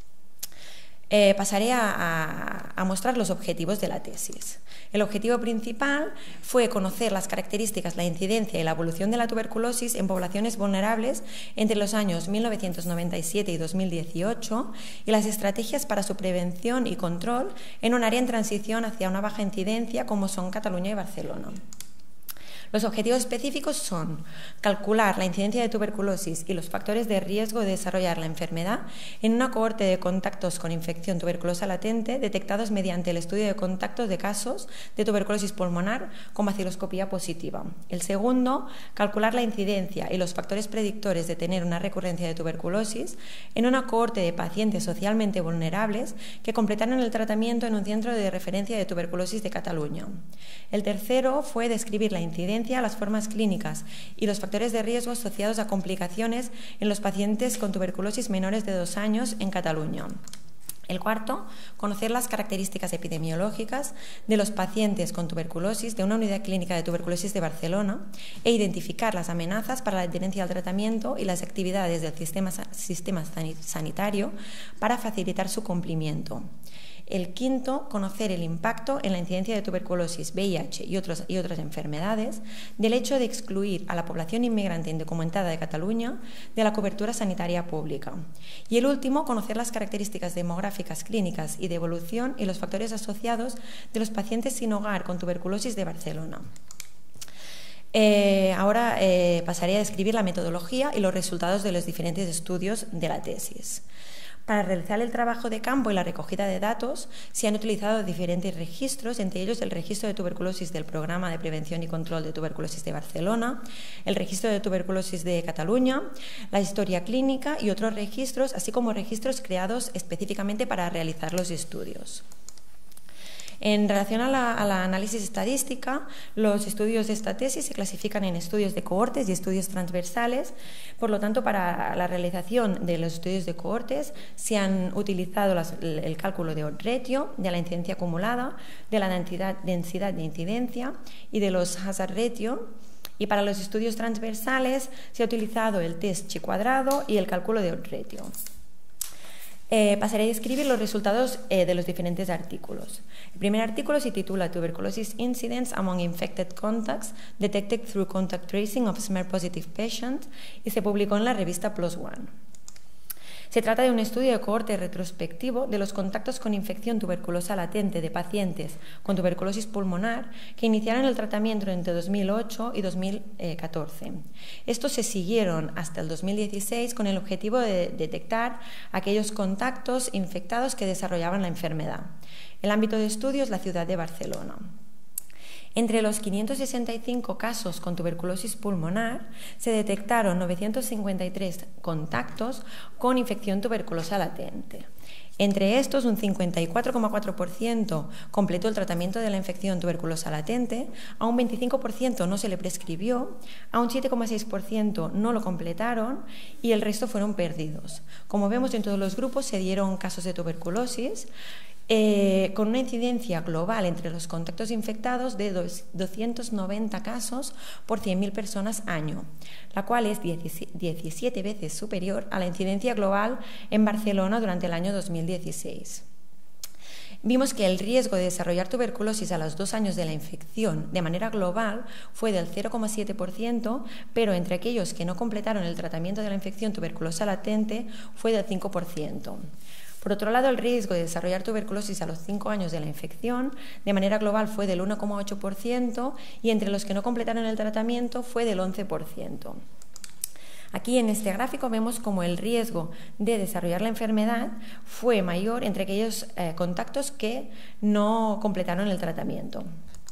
Eh, pasaré a, a, a mostrar los objetivos de la tesis. El objetivo principal fue conocer las características, la incidencia y la evolución de la tuberculosis en poblaciones vulnerables entre los años mil novecientos noventa y siete y dos mil dieciocho y las estrategias para su prevención y control en un área en transición hacia una baja incidencia como son Cataluña y Barcelona. Los objetivos específicos son calcular la incidencia de tuberculosis y los factores de riesgo de desarrollar la enfermedad en una cohorte de contactos con infección tuberculosa latente detectados mediante el estudio de contactos de casos de tuberculosis pulmonar con baciloscopía positiva. El segundo, calcular la incidencia y los factores predictores de tener una recurrencia de tuberculosis en una cohorte de pacientes socialmente vulnerables que completaron el tratamiento en un centro de referencia de tuberculosis de Cataluña. El tercero fue describir la incidencia, las formas clínicas y los factores de riesgo asociados a complicaciones en los pacientes con tuberculosis menores de dos años en Cataluña. El cuarto, conocer las características epidemiológicas de los pacientes con tuberculosis de una unidad clínica de tuberculosis de Barcelona e identificar las amenazas para la adherencia al tratamiento y las actividades del sistema, sistema sanitario para facilitar su cumplimiento. El quinto, conocer el impacto en la incidencia de tuberculosis, V I H y, otros, y otras enfermedades del hecho de excluir a la población inmigrante indocumentada de Cataluña de la cobertura sanitaria pública. Y el último, conocer las características demográficas, clínicas y de evolución y los factores asociados de los pacientes sin hogar con tuberculosis de Barcelona. Eh, ahora eh, pasaré a describir la metodología y los resultados de los diferentes estudios de la tesis. Para realizar el trabajo de campo y la recogida de datos se han utilizado diferentes registros, entre ellos el registro de tuberculosis del Programa de Prevención y Control de Tuberculosis de Barcelona, el registro de tuberculosis de Cataluña, la historia clínica y otros registros, así como registros creados específicamente para realizar los estudios. En relación a la, a la análisis estadística, los estudios de esta tesis se clasifican en estudios de cohortes y estudios transversales. Por lo tanto, para la realización de los estudios de cohortes se han utilizado las, el cálculo de odds ratio, de la incidencia acumulada, de la densidad, densidad de incidencia y de los hazard ratio. Y para los estudios transversales se ha utilizado el test chi cuadrado y el cálculo de odds ratio. Eh, pasaré a describir los resultados eh, de los diferentes artículos. El primer artículo se titula Tuberculosis Incidence Among Infected Contacts Detected Through Contact Tracing of Smear Positive Patients y se publicó en la revista PLOS ONE. Se trata de un estudio de cohorte retrospectivo de los contactos con infección tuberculosa latente de pacientes con tuberculosis pulmonar que iniciaron el tratamiento entre dos mil ocho y dos mil catorce. Estos se siguieron hasta el dos mil dieciséis con el objetivo de detectar aquellos contactos infectados que desarrollaban la enfermedad. El ámbito de estudio es la ciudad de Barcelona. Entre los quinientos sesenta y cinco casos con tuberculosis pulmonar se detectaron novecientos cincuenta y tres contactos con infección tuberculosa latente. Entre estos, un cincuenta y cuatro coma cuatro por ciento completó el tratamiento de la infección tuberculosa latente, a un veinticinco por ciento no se le prescribió, a un siete coma seis por ciento no lo completaron y el resto fueron perdidos. Como vemos, en todos los grupos se dieron casos de tuberculosis, Eh, con una incidencia global entre los contactos infectados de doscientos noventa casos por cien mil personas año, la cual es diecisiete veces superior a la incidencia global en Barcelona durante el año dos mil dieciséis. Vimos que el riesgo de desarrollar tuberculosis a los dos años de la infección de manera global fue del cero coma siete por ciento, pero entre aquellos que no completaron el tratamiento de la infección tuberculosa latente fue del cinco por ciento. Por otro lado, el riesgo de desarrollar tuberculosis a los cinco años de la infección de manera global fue del uno coma ocho por ciento y entre los que no completaron el tratamiento fue del once por ciento. Aquí en este gráfico vemos cómo el riesgo de desarrollar la enfermedad fue mayor entre aquellos eh, contactos que no completaron el tratamiento.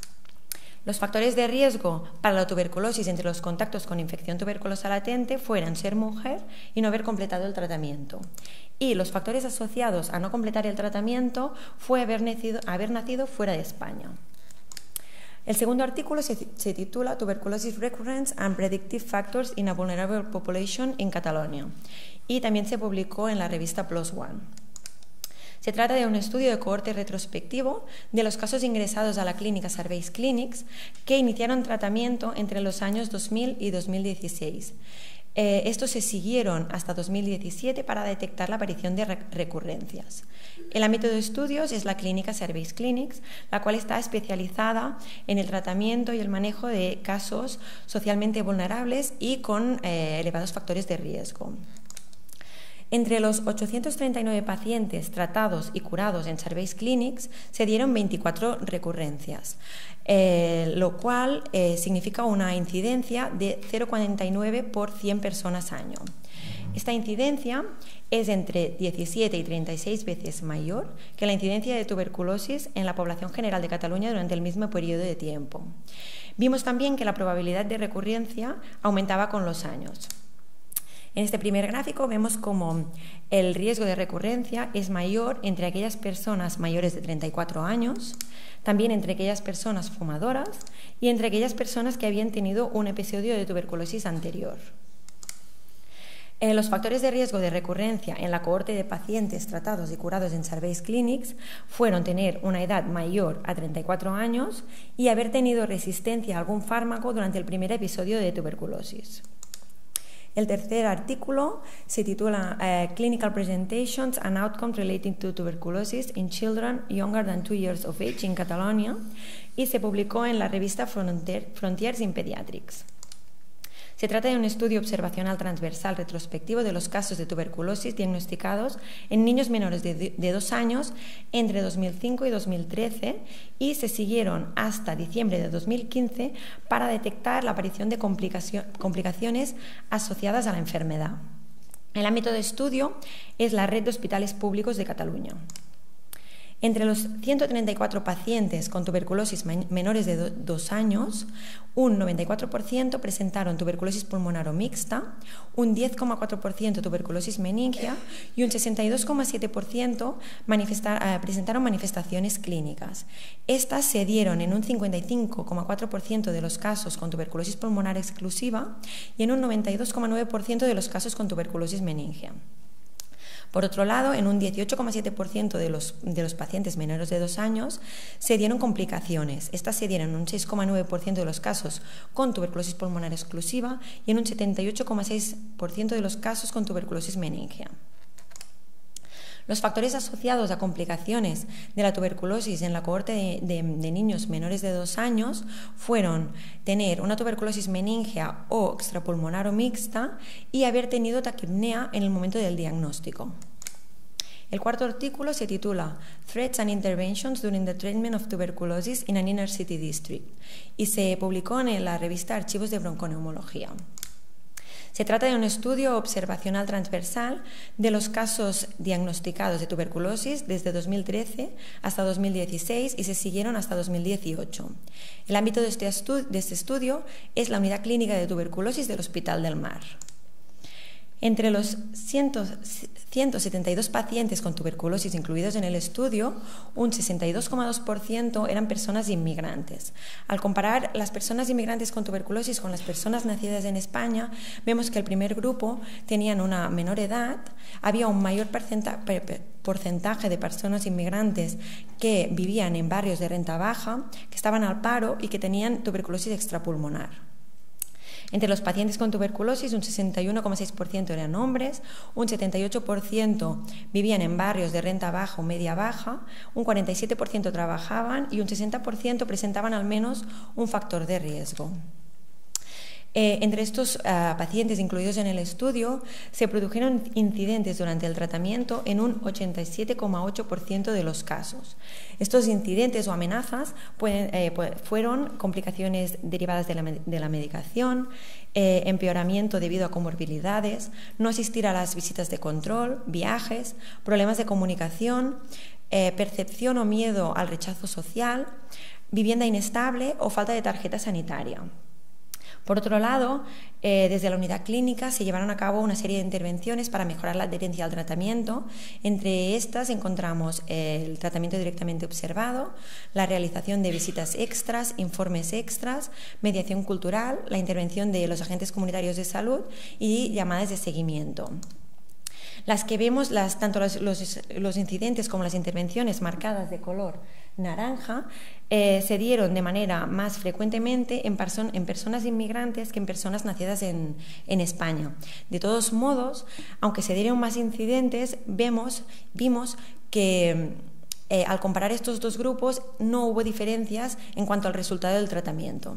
Los factores de riesgo para la tuberculosis entre los contactos con infección tuberculosa latente fueron ser mujer y no haber completado el tratamiento. Y los factores asociados a no completar el tratamiento fue haber nacido, haber nacido fuera de España. El segundo artículo se, se titula Tuberculosis Recurrence and Predictive Factors in a Vulnerable Population in Catalonia y también se publicó en la revista PLOS ONE. Se trata de un estudio de cohorte retrospectivo de los casos ingresados a la clínica Serveis Clínics que iniciaron tratamiento entre los años dos mil y dos mil dieciséis. Eh, estos se siguieron hasta dos mil diecisiete para detectar la aparición de rec recurrencias. El ámbito de estudios es la clínica Serveis Clínics, la cual está especializada en el tratamiento y el manejo de casos socialmente vulnerables y con eh, elevados factores de riesgo. Entre los ochocientos treinta y nueve pacientes tratados y curados en Serveis Clínics se dieron veinticuatro recurrencias, eh, lo cual eh, significa una incidencia de cero coma cuarenta y nueve por cien personas año. Esta incidencia es entre diecisiete y treinta y seis veces mayor que la incidencia de tuberculosis en la población general de Cataluña durante el mismo periodo de tiempo. Vimos también que la probabilidad de recurrencia aumentaba con los años. En este primer gráfico vemos cómo el riesgo de recurrencia es mayor entre aquellas personas mayores de treinta y cuatro años, también entre aquellas personas fumadoras y entre aquellas personas que habían tenido un episodio de tuberculosis anterior. Eh, los factores de riesgo de recurrencia en la cohorte de pacientes tratados y curados en Serveis Clínics fueron tener una edad mayor a treinta y cuatro años y haber tenido resistencia a algún fármaco durante el primer episodio de tuberculosis. El tercer artículo se titula uh, Clinical Presentations and Outcomes Relating to Tuberculosis in Children Younger than two years of age in Catalonia y se publicó en la revista Frontier, Frontiers in Pediatrics. Se trata de un estudio observacional transversal retrospectivo de los casos de tuberculosis diagnosticados en niños menores de, de dos años entre dos mil cinco y dos mil trece y se siguieron hasta diciembre de dos mil quince para detectar la aparición de complicación, complicaciones asociadas a la enfermedad. El ámbito de estudio es la Red de Hospitales Públicos de Cataluña. Entre los ciento treinta y cuatro pacientes con tuberculosis menores de do, dos años, un noventa y cuatro por ciento presentaron tuberculosis pulmonar o mixta, un diez coma cuatro por ciento tuberculosis meningia y un sesenta y dos coma siete por ciento manifesta, eh, presentaron manifestaciones clínicas. Estas se dieron en un cincuenta y cinco coma cuatro por ciento de los casos con tuberculosis pulmonar exclusiva y en un noventa y dos coma nueve por ciento de los casos con tuberculosis meningia. Por otro lado, en un dieciocho coma siete por ciento de los, de los pacientes menores de dos años se dieron complicaciones. Estas se dieron en un seis coma nueve por ciento de los casos con tuberculosis pulmonar exclusiva y en un setenta y ocho coma seis por ciento de los casos con tuberculosis meningia. Los factores asociados a complicaciones de la tuberculosis en la cohorte de, de, de niños menores de dos años fueron tener una tuberculosis meningia o extrapulmonar o mixta y haber tenido taquipnea en el momento del diagnóstico. El cuarto artículo se titula Threats and Interventions During the Treatment of Tuberculosis in an Inner City District y se publicó en la revista Archivos de Bronconeumología. Se trata de un estudio observacional transversal de los casos diagnosticados de tuberculosis desde dos mil trece hasta dos mil dieciséis y se siguieron hasta dos mil dieciocho. El ámbito de este, estu- de este estudio es la unidad clínica de tuberculosis del Hospital del Mar. Entre los ciento setenta y dos pacientes con tuberculosis incluidos en el estudio, un sesenta y dos coma dos por ciento eran personas inmigrantes. Al comparar las personas inmigrantes con tuberculosis con las personas nacidas en España, vemos que el primer grupo tenían una menor edad, había un mayor porcentaje de personas inmigrantes que vivían en barrios de renta baja, que estaban al paro y que tenían tuberculosis extrapulmonar. Entre los pacientes con tuberculosis, un sesenta y uno coma seis por ciento eran hombres, un setenta y ocho por ciento vivían en barrios de renta baja o media baja, un cuarenta y siete por ciento trabajaban y un sesenta por ciento presentaban al menos un factor de riesgo. Eh, entre estos uh, pacientes incluidos en el estudio se produjeron incidentes durante el tratamiento en un ochenta y siete coma ocho por ciento de los casos. Estos incidentes o amenazas pueden, eh, fueron complicaciones derivadas de la, de la medicación, eh, empeoramiento debido a comorbilidades, no asistir a las visitas de control, viajes, problemas de comunicación, eh, percepción o miedo al rechazo social, vivienda inestable o falta de tarjeta sanitaria. Por otro lado, eh, desde la unidad clínica se llevaron a cabo una serie de intervenciones para mejorar la adherencia al tratamiento. Entre estas encontramos eh, el tratamiento directamente observado, la realización de visitas extras, informes extras, mediación cultural, la intervención de los agentes comunitarios de salud y llamadas de seguimiento. Las que vemos, las, tanto los, los, los incidentes como las intervenciones marcadas de color naranja, eh, se dieron de manera más frecuentemente en, person, en personas inmigrantes que en personas nacidas en, en España. De todos modos, aunque se dieron más incidentes, vemos, vimos que eh, al comparar estos dos grupos no hubo diferencias en cuanto al resultado del tratamiento.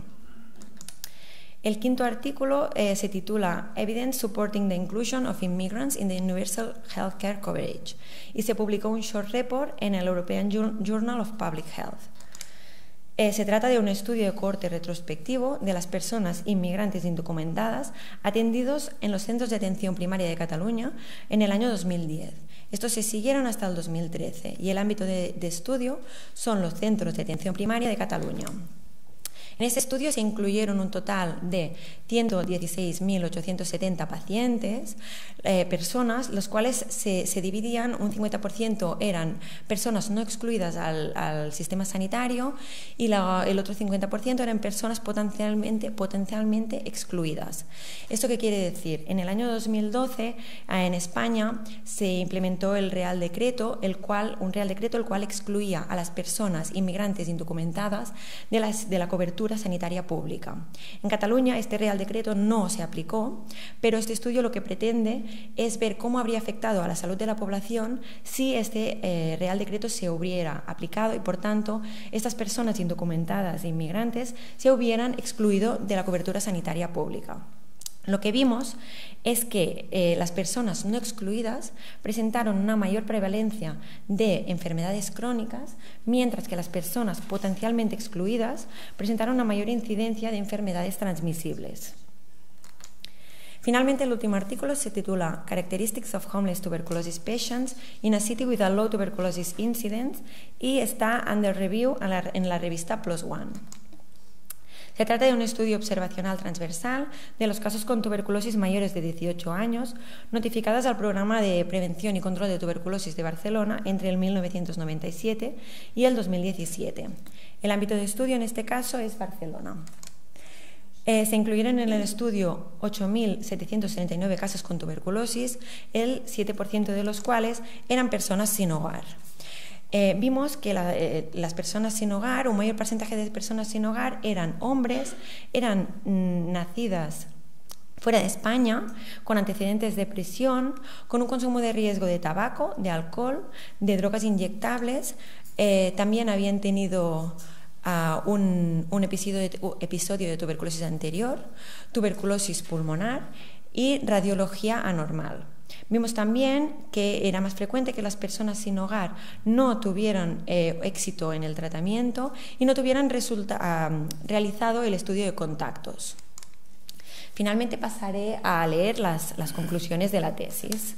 El quinto artículo eh, se titula Evidence Supporting the Inclusion of Immigrants in the Universal Healthcare Coverage y se publicó un short report en el European Journal of Public Health. Eh, se trata de un estudio de cohorte retrospectivo de las personas inmigrantes indocumentadas atendidos en los centros de atención primaria de Cataluña en el año dos mil diez. Estos se siguieron hasta el dos mil trece y el ámbito de, de estudio son los centros de atención primaria de Cataluña. En este estudio se incluyeron un total de ciento dieciséis mil ochocientos setenta pacientes, eh, personas, los cuales se, se dividían, un cincuenta por ciento eran personas no excluidas al, al sistema sanitario y la, el otro cincuenta por ciento eran personas potencialmente, potencialmente excluidas. ¿Esto qué quiere decir? En el año dos mil doce, eh, en España, se implementó el Real Decreto, el cual, un Real Decreto el cual excluía a las personas inmigrantes indocumentadas de, las, de la cobertura sanitaria pública. En Cataluña este Real Decreto no se aplicó, pero este estudio lo que pretende es ver cómo habría afectado a la salud de la población si este eh, Real Decreto se hubiera aplicado y, por tanto, estas personas indocumentadas e inmigrantes se hubieran excluido de la cobertura sanitaria pública. Lo que vimos es que eh, las personas no excluidas presentaron una mayor prevalencia de enfermedades crónicas, mientras que las personas potencialmente excluidas presentaron una mayor incidencia de enfermedades transmisibles. Finalmente, el último artículo se titula Characteristics of Homeless Tuberculosis Patients in a City with a Low Tuberculosis Incidence y está under review en la, en la revista PLOS ONE. Se trata de un estudio observacional transversal de los casos con tuberculosis mayores de dieciocho años notificadas al Programa de Prevención y Control de Tuberculosis de Barcelona entre el mil novecientos noventa y siete y el dos mil diecisiete. El ámbito de estudio en este caso es Barcelona. Eh, se incluyeron en el estudio ocho mil setecientos treinta y nueve casos con tuberculosis, el siete por ciento de los cuales eran personas sin hogar. Eh, vimos que la, eh, las personas sin hogar, un mayor porcentaje de personas sin hogar eran hombres, eran mm, nacidas fuera de España, con antecedentes de prisión, con un consumo de riesgo de tabaco, de alcohol, de drogas inyectables. Eh, también habían tenido uh, un, un episodio, de, uh, episodio de tuberculosis anterior, tuberculosis pulmonar y radiología anormal. Vimos también que era más frecuente que las personas sin hogar no tuvieran eh, éxito en el tratamiento y no tuvieran resulta, um, realizado el estudio de contactos. Finalmente pasaré a leer las, las conclusiones de la tesis.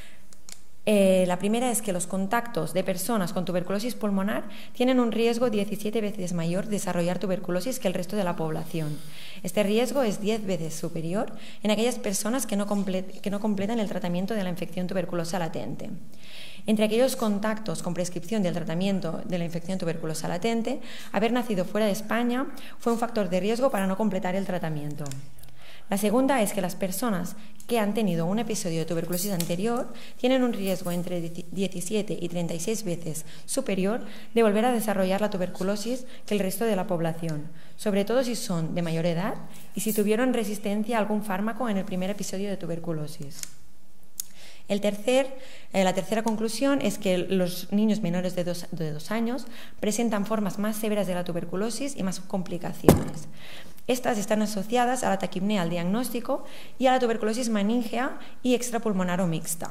Eh, la primera es que los contactos de personas con tuberculosis pulmonar tienen un riesgo diecisiete veces mayor de desarrollar tuberculosis que el resto de la población. Este riesgo es diez veces superior en aquellas personas que no, comple- que no completan el tratamiento de la infección tuberculosa latente. Entre aquellos contactos con prescripción del tratamiento de la infección tuberculosa latente, haber nacido fuera de España fue un factor de riesgo para no completar el tratamiento. La segunda es que las personas que han tenido un episodio de tuberculosis anterior tienen un riesgo entre diecisiete y treinta y seis veces superior de volver a desarrollar la tuberculosis que el resto de la población, sobre todo si son de mayor edad y si tuvieron resistencia a algún fármaco en el primer episodio de tuberculosis. El tercer, eh, la tercera conclusión es que los niños menores de dos, de dos años presentan formas más severas de la tuberculosis y más complicaciones. Estas están asociadas a la taquipnea al diagnóstico y a la tuberculosis meningea y extrapulmonar o mixta.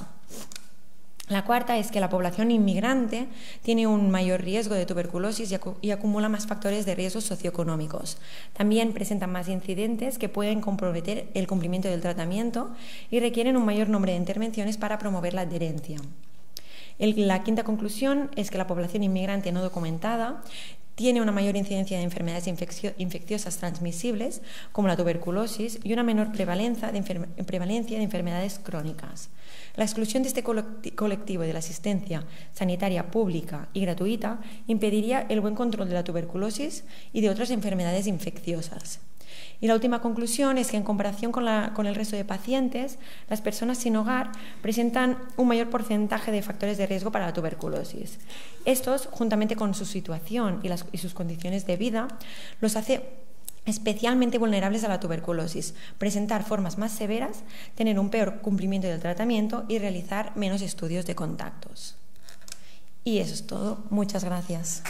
La cuarta es que la población inmigrante tiene un mayor riesgo de tuberculosis y, acu- y acumula más factores de riesgo socioeconómicos. También presentan más incidentes que pueden comprometer el cumplimiento del tratamiento y requieren un mayor número de intervenciones para promover la adherencia. El, la quinta conclusión es que la población inmigrante no documentada tiene una mayor incidencia de enfermedades infeccio- infecciosas transmisibles, como la tuberculosis, y una menor prevalencia de, enfer- prevalencia de enfermedades crónicas. La exclusión de este colectivo de la asistencia sanitaria pública y gratuita impediría el buen control de la tuberculosis y de otras enfermedades infecciosas. Y la última conclusión es que en comparación con, la, con el resto de pacientes, las personas sin hogar presentan un mayor porcentaje de factores de riesgo para la tuberculosis. Estos, juntamente con su situación y, las, y sus condiciones de vida, los hace especialmente vulnerables a la tuberculosis, presentar formas más severas, tener un peor cumplimiento del tratamiento y realizar menos estudios de contactos. Y eso es todo. Muchas gracias.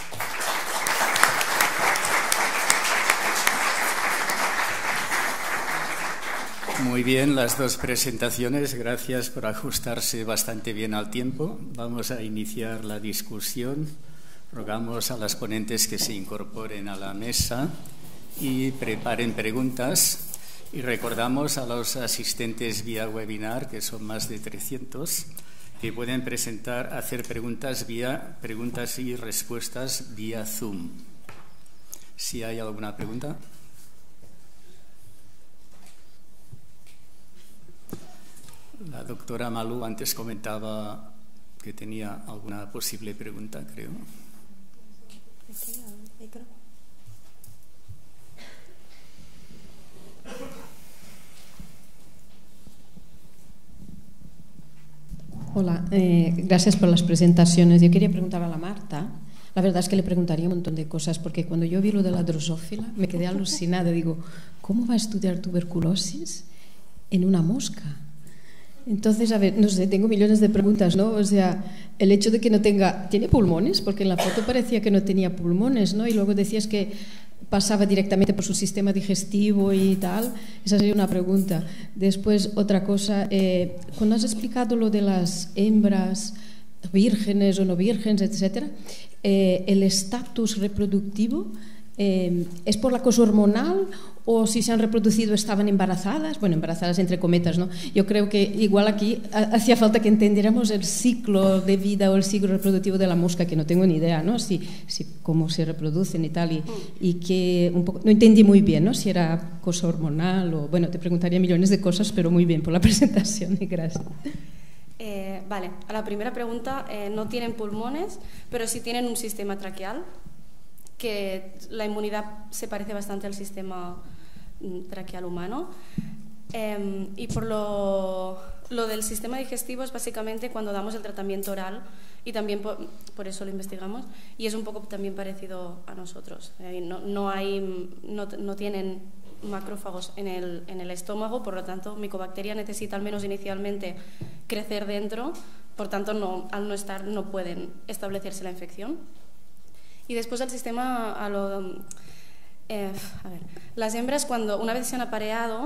Muy bien, las dos presentaciones. Gracias por ajustarse bastante bien al tiempo. Vamos a iniciar la discusión. Rogamos a las ponentes que se incorporen a la mesa y preparen preguntas. Y recordamos a los asistentes vía webinar, que son más de trescientos, que pueden presentar, hacer preguntas vía preguntas y respuestas vía Zoom. Si hay alguna pregunta. La doctora Malú antes comentaba que tenía alguna posible pregunta, creo. Hola, eh, gracias por las presentaciones. Yo quería preguntar a la Marta. La verdad es que le preguntaría un montón de cosas, porque cuando yo vi lo de la drosófila me quedé alucinada. Digo, ¿cómo va a estudiar tuberculosis en una mosca? Entonces, a ver, no sé, tengo millones de preguntas, ¿no? O sea, el hecho de que no tenga... ¿Tiene pulmones? Porque en la foto parecía que no tenía pulmones, ¿no? Y luego decías que pasaba directamente por su sistema digestivo y tal. Esa sería una pregunta. Después, otra cosa. Eh, cuando has explicado lo de las hembras vírgenes o no vírgenes, etcétera, eh, el estatus reproductivo Eh, ¿Es por la cosa hormonal o si se han reproducido estaban embarazadas? Bueno, embarazadas entre cometas, ¿no? Yo creo que igual aquí hacía falta que entendiéramos el ciclo de vida o el ciclo reproductivo de la mosca, que no tengo ni idea, ¿no? Si, si cómo se reproducen y tal, y, y que un poco, no entendí muy bien, ¿no? Si era cosa hormonal o... Bueno, te preguntaría millones de cosas, pero muy bien por la presentación y gracias. Eh, vale, a la primera pregunta, eh, no tienen pulmones, pero sí tienen un sistema traqueal, que la inmunidad se parece bastante al sistema traqueal humano. Eh, y por lo, lo del sistema digestivo es básicamente cuando damos el tratamiento oral, y también por, por eso lo investigamos, y es un poco también parecido a nosotros. Eh, no, no, hay, no, no tienen macrófagos en el, en el estómago, por lo tanto, micobacteria necesita al menos inicialmente crecer dentro, por tanto, no, al no estar no pueden establecerse la infección. Y después el sistema, a lo, eh, a ver, las hembras cuando una vez se han apareado,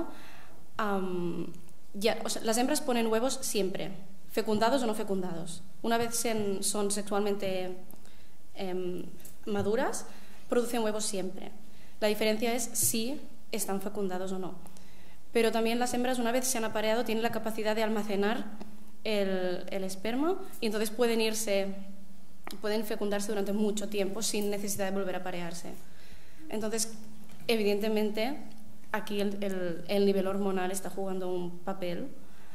um, ya, o sea, las hembras ponen huevos siempre, fecundados o no fecundados. Una vez se, son sexualmente eh, maduras, producen huevos siempre. La diferencia es si están fecundados o no. Pero también las hembras, una vez se han apareado, tienen la capacidad de almacenar el, el esperma, y entonces pueden irse... pueden fecundarse durante mucho tiempo sin necesidad de volver a aparearse. Entonces, evidentemente, aquí el, el, el nivel hormonal está jugando un papel.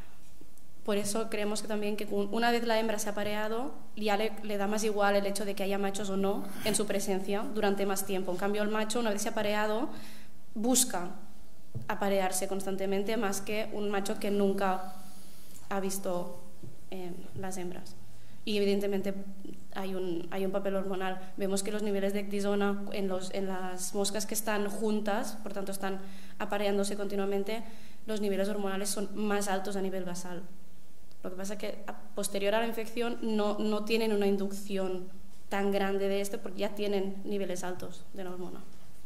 Por eso creemos que también que una vez la hembra se ha apareado, ya le, le da más igual el hecho de que haya machos o no en su presencia durante más tiempo. En cambio, el macho, una vez se ha apareado, busca aparearse constantemente, más que un macho que nunca ha visto eh, las hembras. Y evidentemente hay un, hay un papel hormonal. Vemos que los niveles de ecdisona en, los, en las moscas que están juntas, por tanto están apareándose continuamente, los niveles hormonales son más altos a nivel basal. Lo que pasa es que a posterior a la infección no, no tienen una inducción tan grande de esto porque ya tienen niveles altos de la hormona.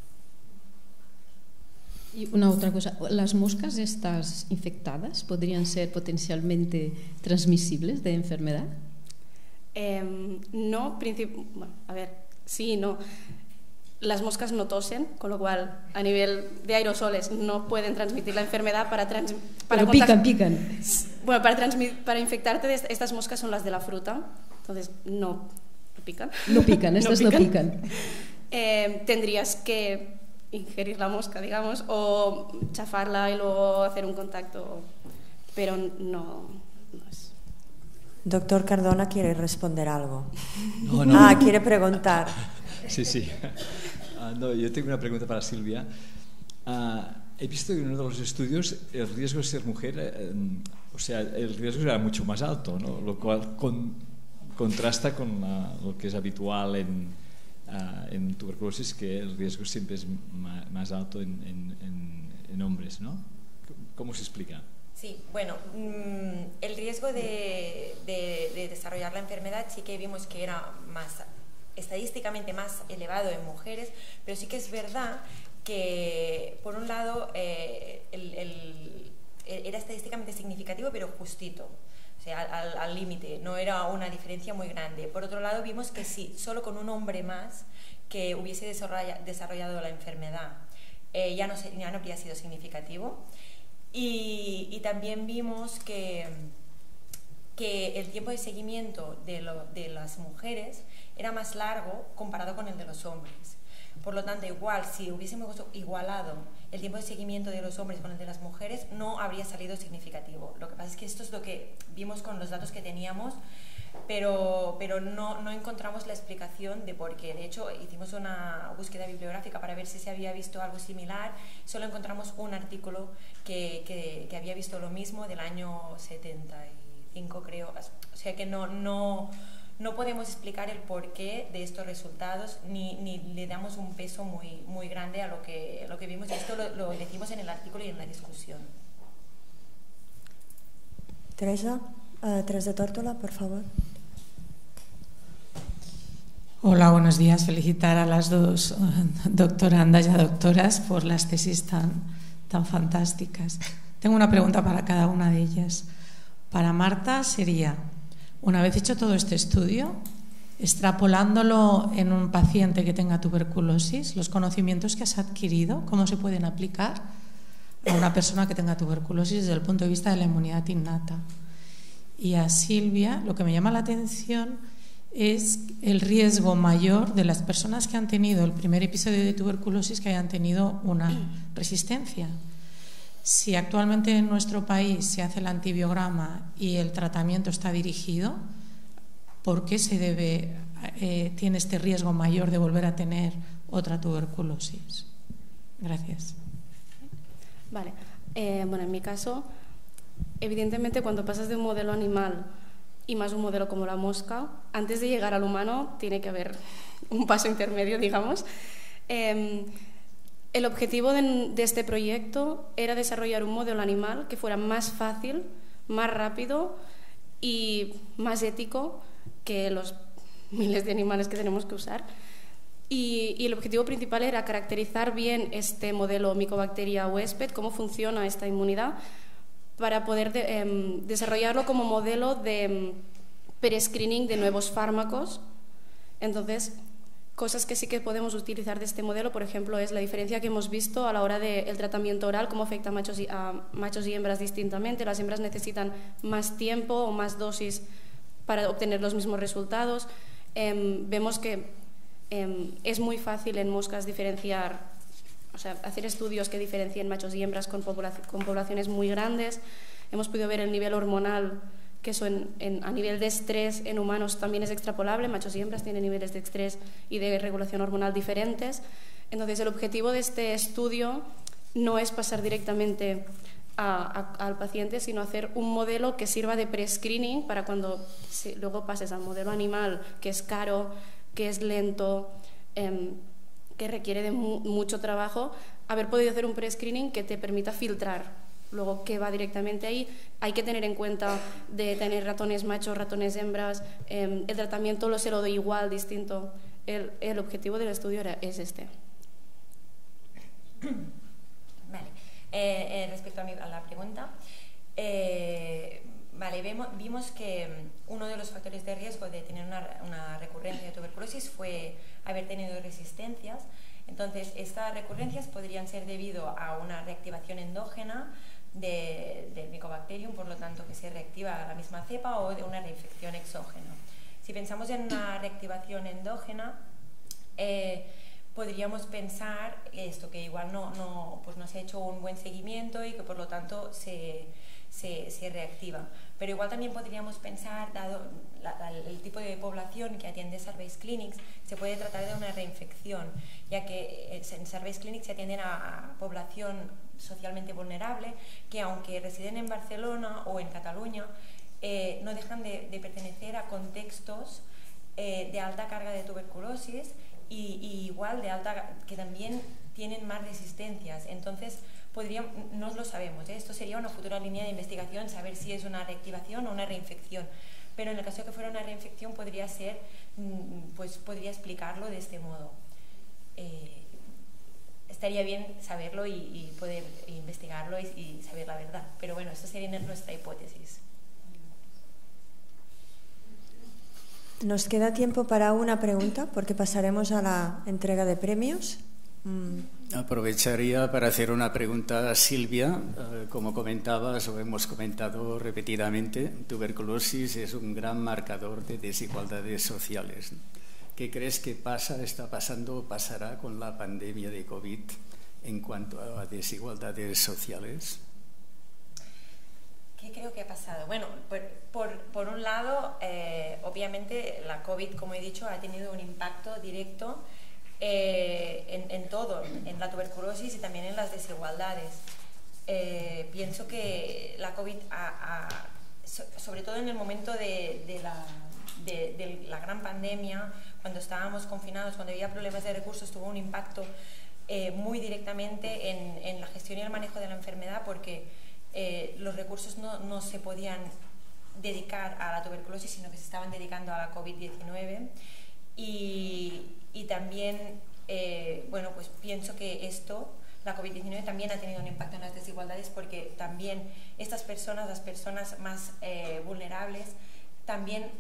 Y una otra cosa, ¿las moscas estas infectadas podrían ser potencialmente transmisibles de enfermedad? Eh, no, bueno, a ver, sí y no. Las moscas no tosen, con lo cual a nivel de aerosoles no pueden transmitir la enfermedad. Para, trans, para Pero pican, pican. Bueno, para, para infectarte, estas moscas son las de la fruta, entonces no, no pican. No pican, estas no pican. No pican. Eh, tendrías que ingerir la mosca, digamos, o chafarla y luego hacer un contacto, pero no, no es. Doctor Cardona quiere responder algo. No, no. Ah, quiere preguntar. Sí, sí. Uh, no, yo tengo una pregunta para Silvia. Uh, he visto que en uno de los estudios el riesgo de ser mujer, eh, o sea, el riesgo era mucho más alto, ¿no? Lo cual con, contrasta con uh, lo que es habitual en, uh, en tuberculosis, que el riesgo siempre es ma, más alto en, en, en, en hombres, ¿no? ¿Cómo se explica? Sí, bueno, mmm, el riesgo de, de, de desarrollar la enfermedad sí que vimos que era más, estadísticamente más elevado en mujeres, pero sí que es verdad que, por un lado, eh, el, el, era estadísticamente significativo, pero justito, o sea, al límite, no era una diferencia muy grande. Por otro lado, vimos que sí, solo con un hombre más que hubiese desarrollado la enfermedad, eh, ya, no, ya no habría sido significativo. Y, y también vimos que, que el tiempo de seguimiento de, lo, de las mujeres era más largo comparado con el de los hombres. Por lo tanto, igual, si hubiésemos igualado el tiempo de seguimiento de los hombres con el de las mujeres, no habría salido significativo. Lo que pasa es que esto es lo que vimos con los datos que teníamos, pero, pero no, no encontramos la explicación de por qué. De hecho, hicimos una búsqueda bibliográfica para ver si se había visto algo similar. Solo encontramos un artículo que, que, que había visto lo mismo del año setenta y cinco, creo. O sea que no, no, no podemos explicar el porqué de estos resultados, ni, ni le damos un peso muy, muy grande a lo que, lo que vimos. Y esto lo, lo decimos en el artículo y en la discusión. Teresa, uh, Teresa Tórtola, por favor. Hola, buenos días. Felicitar a las dos doctorandas y a doctoras por las tesis tan, tan fantásticas. Tengo una pregunta para cada una de ellas. Para Marta sería, una vez hecho todo este estudio, extrapolándolo en un paciente que tenga tuberculosis, los conocimientos que has adquirido, ¿cómo se pueden aplicar a una persona que tenga tuberculosis desde el punto de vista de la inmunidad innata? Y a Silvia, lo que me llama la atención es el riesgo mayor de las personas que han tenido el primer episodio de tuberculosis que hayan tenido una resistencia. Si actualmente en nuestro país se hace el antibiograma y el tratamiento está dirigido, ¿por qué se debe, eh, tiene este riesgo mayor de volver a tener otra tuberculosis? Gracias. Vale. Eh, bueno, en mi caso, evidentemente cuando pasas de un modelo animal y más un modelo como la mosca, antes de llegar al humano tiene que haber un paso intermedio, digamos. Eh, el objetivo de, de este proyecto era desarrollar un modelo animal que fuera más fácil, más rápido y más ético que los miles de animales que tenemos que usar. Y, y el objetivo principal era caracterizar bien este modelo Mycobacteria huésped, cómo funciona esta inmunidad, para poder de, eh, desarrollarlo como modelo de eh, pre-screening de nuevos fármacos. Entonces, cosas que sí que podemos utilizar de este modelo, por ejemplo, es la diferencia que hemos visto a la hora del tratamiento oral, cómo afecta a machos, y, a machos y hembras distintamente. Las hembras necesitan más tiempo o más dosis para obtener los mismos resultados. Eh, vemos que eh, es muy fácil en moscas diferenciar, o sea, hacer estudios que diferencien machos y hembras con, poblac con poblaciones muy grandes. Hemos podido ver el nivel hormonal, que eso en, en, a nivel de estrés en humanos también es extrapolable. Machos y hembras tienen niveles de estrés y de regulación hormonal diferentes. Entonces, el objetivo de este estudio no es pasar directamente a, a, al paciente, sino hacer un modelo que sirva de pre-screening para cuando si, luego pases al modelo animal, que es caro, que es lento, eh, que requiere de mu mucho trabajo, haber podido hacer un pre-screening que te permita filtrar luego qué va directamente ahí. Hay que tener en cuenta de tener ratones machos, ratones hembras, eh, el tratamiento lo se lo doy igual, distinto. El, el objetivo del estudio era, es este. Vale. Eh, eh, respecto a, mi, a la pregunta, eh, vale, vemos, vimos que uno de los factores de riesgo de tener una, una recurrencia de tuberculosis fue haber tenido resistencias. Entonces, estas recurrencias podrían ser debido a una reactivación endógena de, del Mycobacterium, por lo tanto que se reactiva la misma cepa, o de una reinfección exógena. Si pensamos en una reactivación endógena, eh, podríamos pensar esto, que igual no, no, pues no se ha hecho un buen seguimiento y que por lo tanto se, se, se reactiva. Pero igual también podríamos pensar, dado la, la, el tipo de población que atiende Surveys Clinics, se puede tratar de una reinfección, ya que en Surveys Clinics se atienden a, a población socialmente vulnerable que, aunque residen en Barcelona o en Cataluña, eh, no dejan de, de pertenecer a contextos eh, de alta carga de tuberculosis y, y igual de alta, que también tienen más resistencias. Entonces, podríamos, no lo sabemos, ¿eh? Esto sería una futura línea de investigación, saber si es una reactivación o una reinfección. Pero en el caso de que fuera una reinfección, podría ser, pues podría explicarlo de este modo. Eh, estaría bien saberlo y, y poder investigarlo y, y saber la verdad. Pero bueno, esta sería nuestra hipótesis. Nos queda tiempo para una pregunta, porque pasaremos a la entrega de premios. Mm. Aprovecharía para hacer una pregunta a Silvia. Eh, como comentabas o hemos comentado repetidamente, tuberculosis es un gran marcador de desigualdades sociales. ¿Qué crees que pasa, está pasando o pasará con la pandemia de COVID en cuanto a desigualdades sociales? ¿Qué creo que ha pasado? Bueno, por, por, por un lado, eh, obviamente la COVID, como he dicho, ha tenido un impacto directo eh, en, en todo, en la tuberculosis y también en las desigualdades. Eh, pienso que la COVID, ha, ha, so, sobre todo en el momento de, de, la, de, de la gran pandemia, cuando estábamos confinados, cuando había problemas de recursos, tuvo un impacto eh, muy directamente en, en la gestión y el manejo de la enfermedad, porque Eh, los recursos no, no se podían dedicar a la tuberculosis, sino que se estaban dedicando a la COVID diecinueve. Y, y también, eh, bueno, pues pienso que esto, la COVID diecinueve, también ha tenido un impacto en las desigualdades, porque también estas personas, las personas más eh, vulnerables, también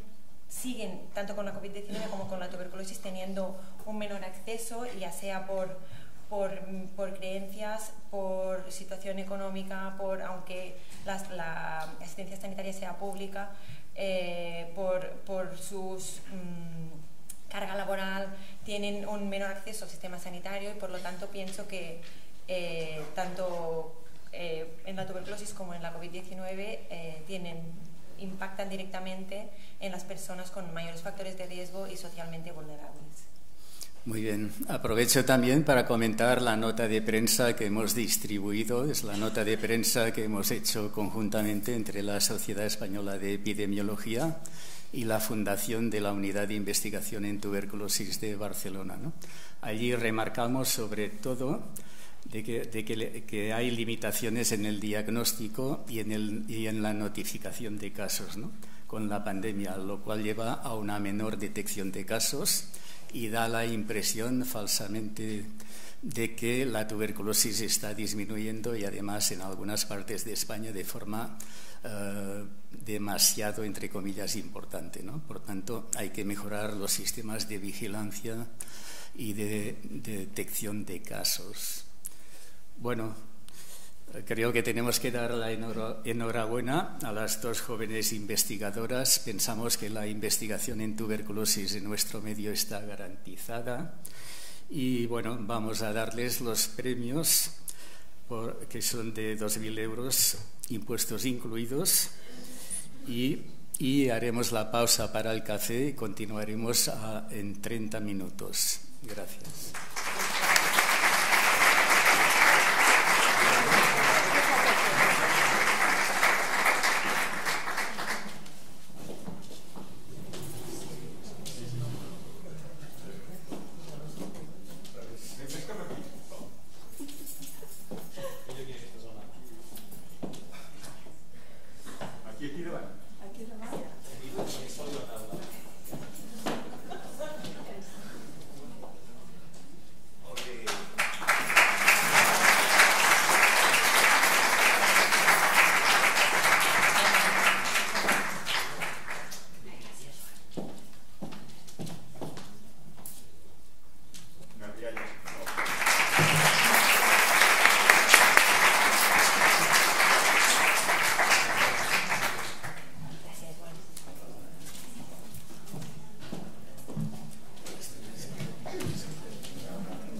siguen, tanto con la COVID diecinueve como con la tuberculosis, teniendo un menor acceso, ya sea por, por, por creencias, por situación económica, por, aunque las, la asistencia sanitaria sea pública, eh, por, por sus mmm, carga laboral, tienen un menor acceso al sistema sanitario, y por lo tanto pienso que eh, tanto eh, en la tuberculosis como en la COVID diecinueve eh, tienen, impactan directamente en las personas con mayores factores de riesgo y socialmente vulnerables. Muy bien. Aprovecho también para comentar la nota de prensa que hemos distribuido. Es la nota de prensa que hemos hecho conjuntamente entre la Sociedad Española de Epidemiología y la Fundación de la Unidad de Investigación en Tuberculosis de Barcelona, ¿no? Allí remarcamos sobre todo de que, de que, que hay limitaciones en el diagnóstico y en, el, y en la notificación de casos, ¿no?, con la pandemia, lo cual lleva a una menor detección de casos y da la impresión falsamente de que la tuberculosis está disminuyendo, y además en algunas partes de España de forma eh, demasiado, entre comillas, importante, ¿no? Por tanto, hay que mejorar los sistemas de vigilancia y de, de detección de casos. Bueno, creo que tenemos que dar la enhorabuena a las dos jóvenes investigadoras. Pensamos que la investigación en tuberculosis en nuestro medio está garantizada, y bueno, vamos a darles los premios, por, que son de dos mil euros, impuestos incluidos, y, y haremos la pausa para el café y continuaremos a, en treinta minutos. Gracias.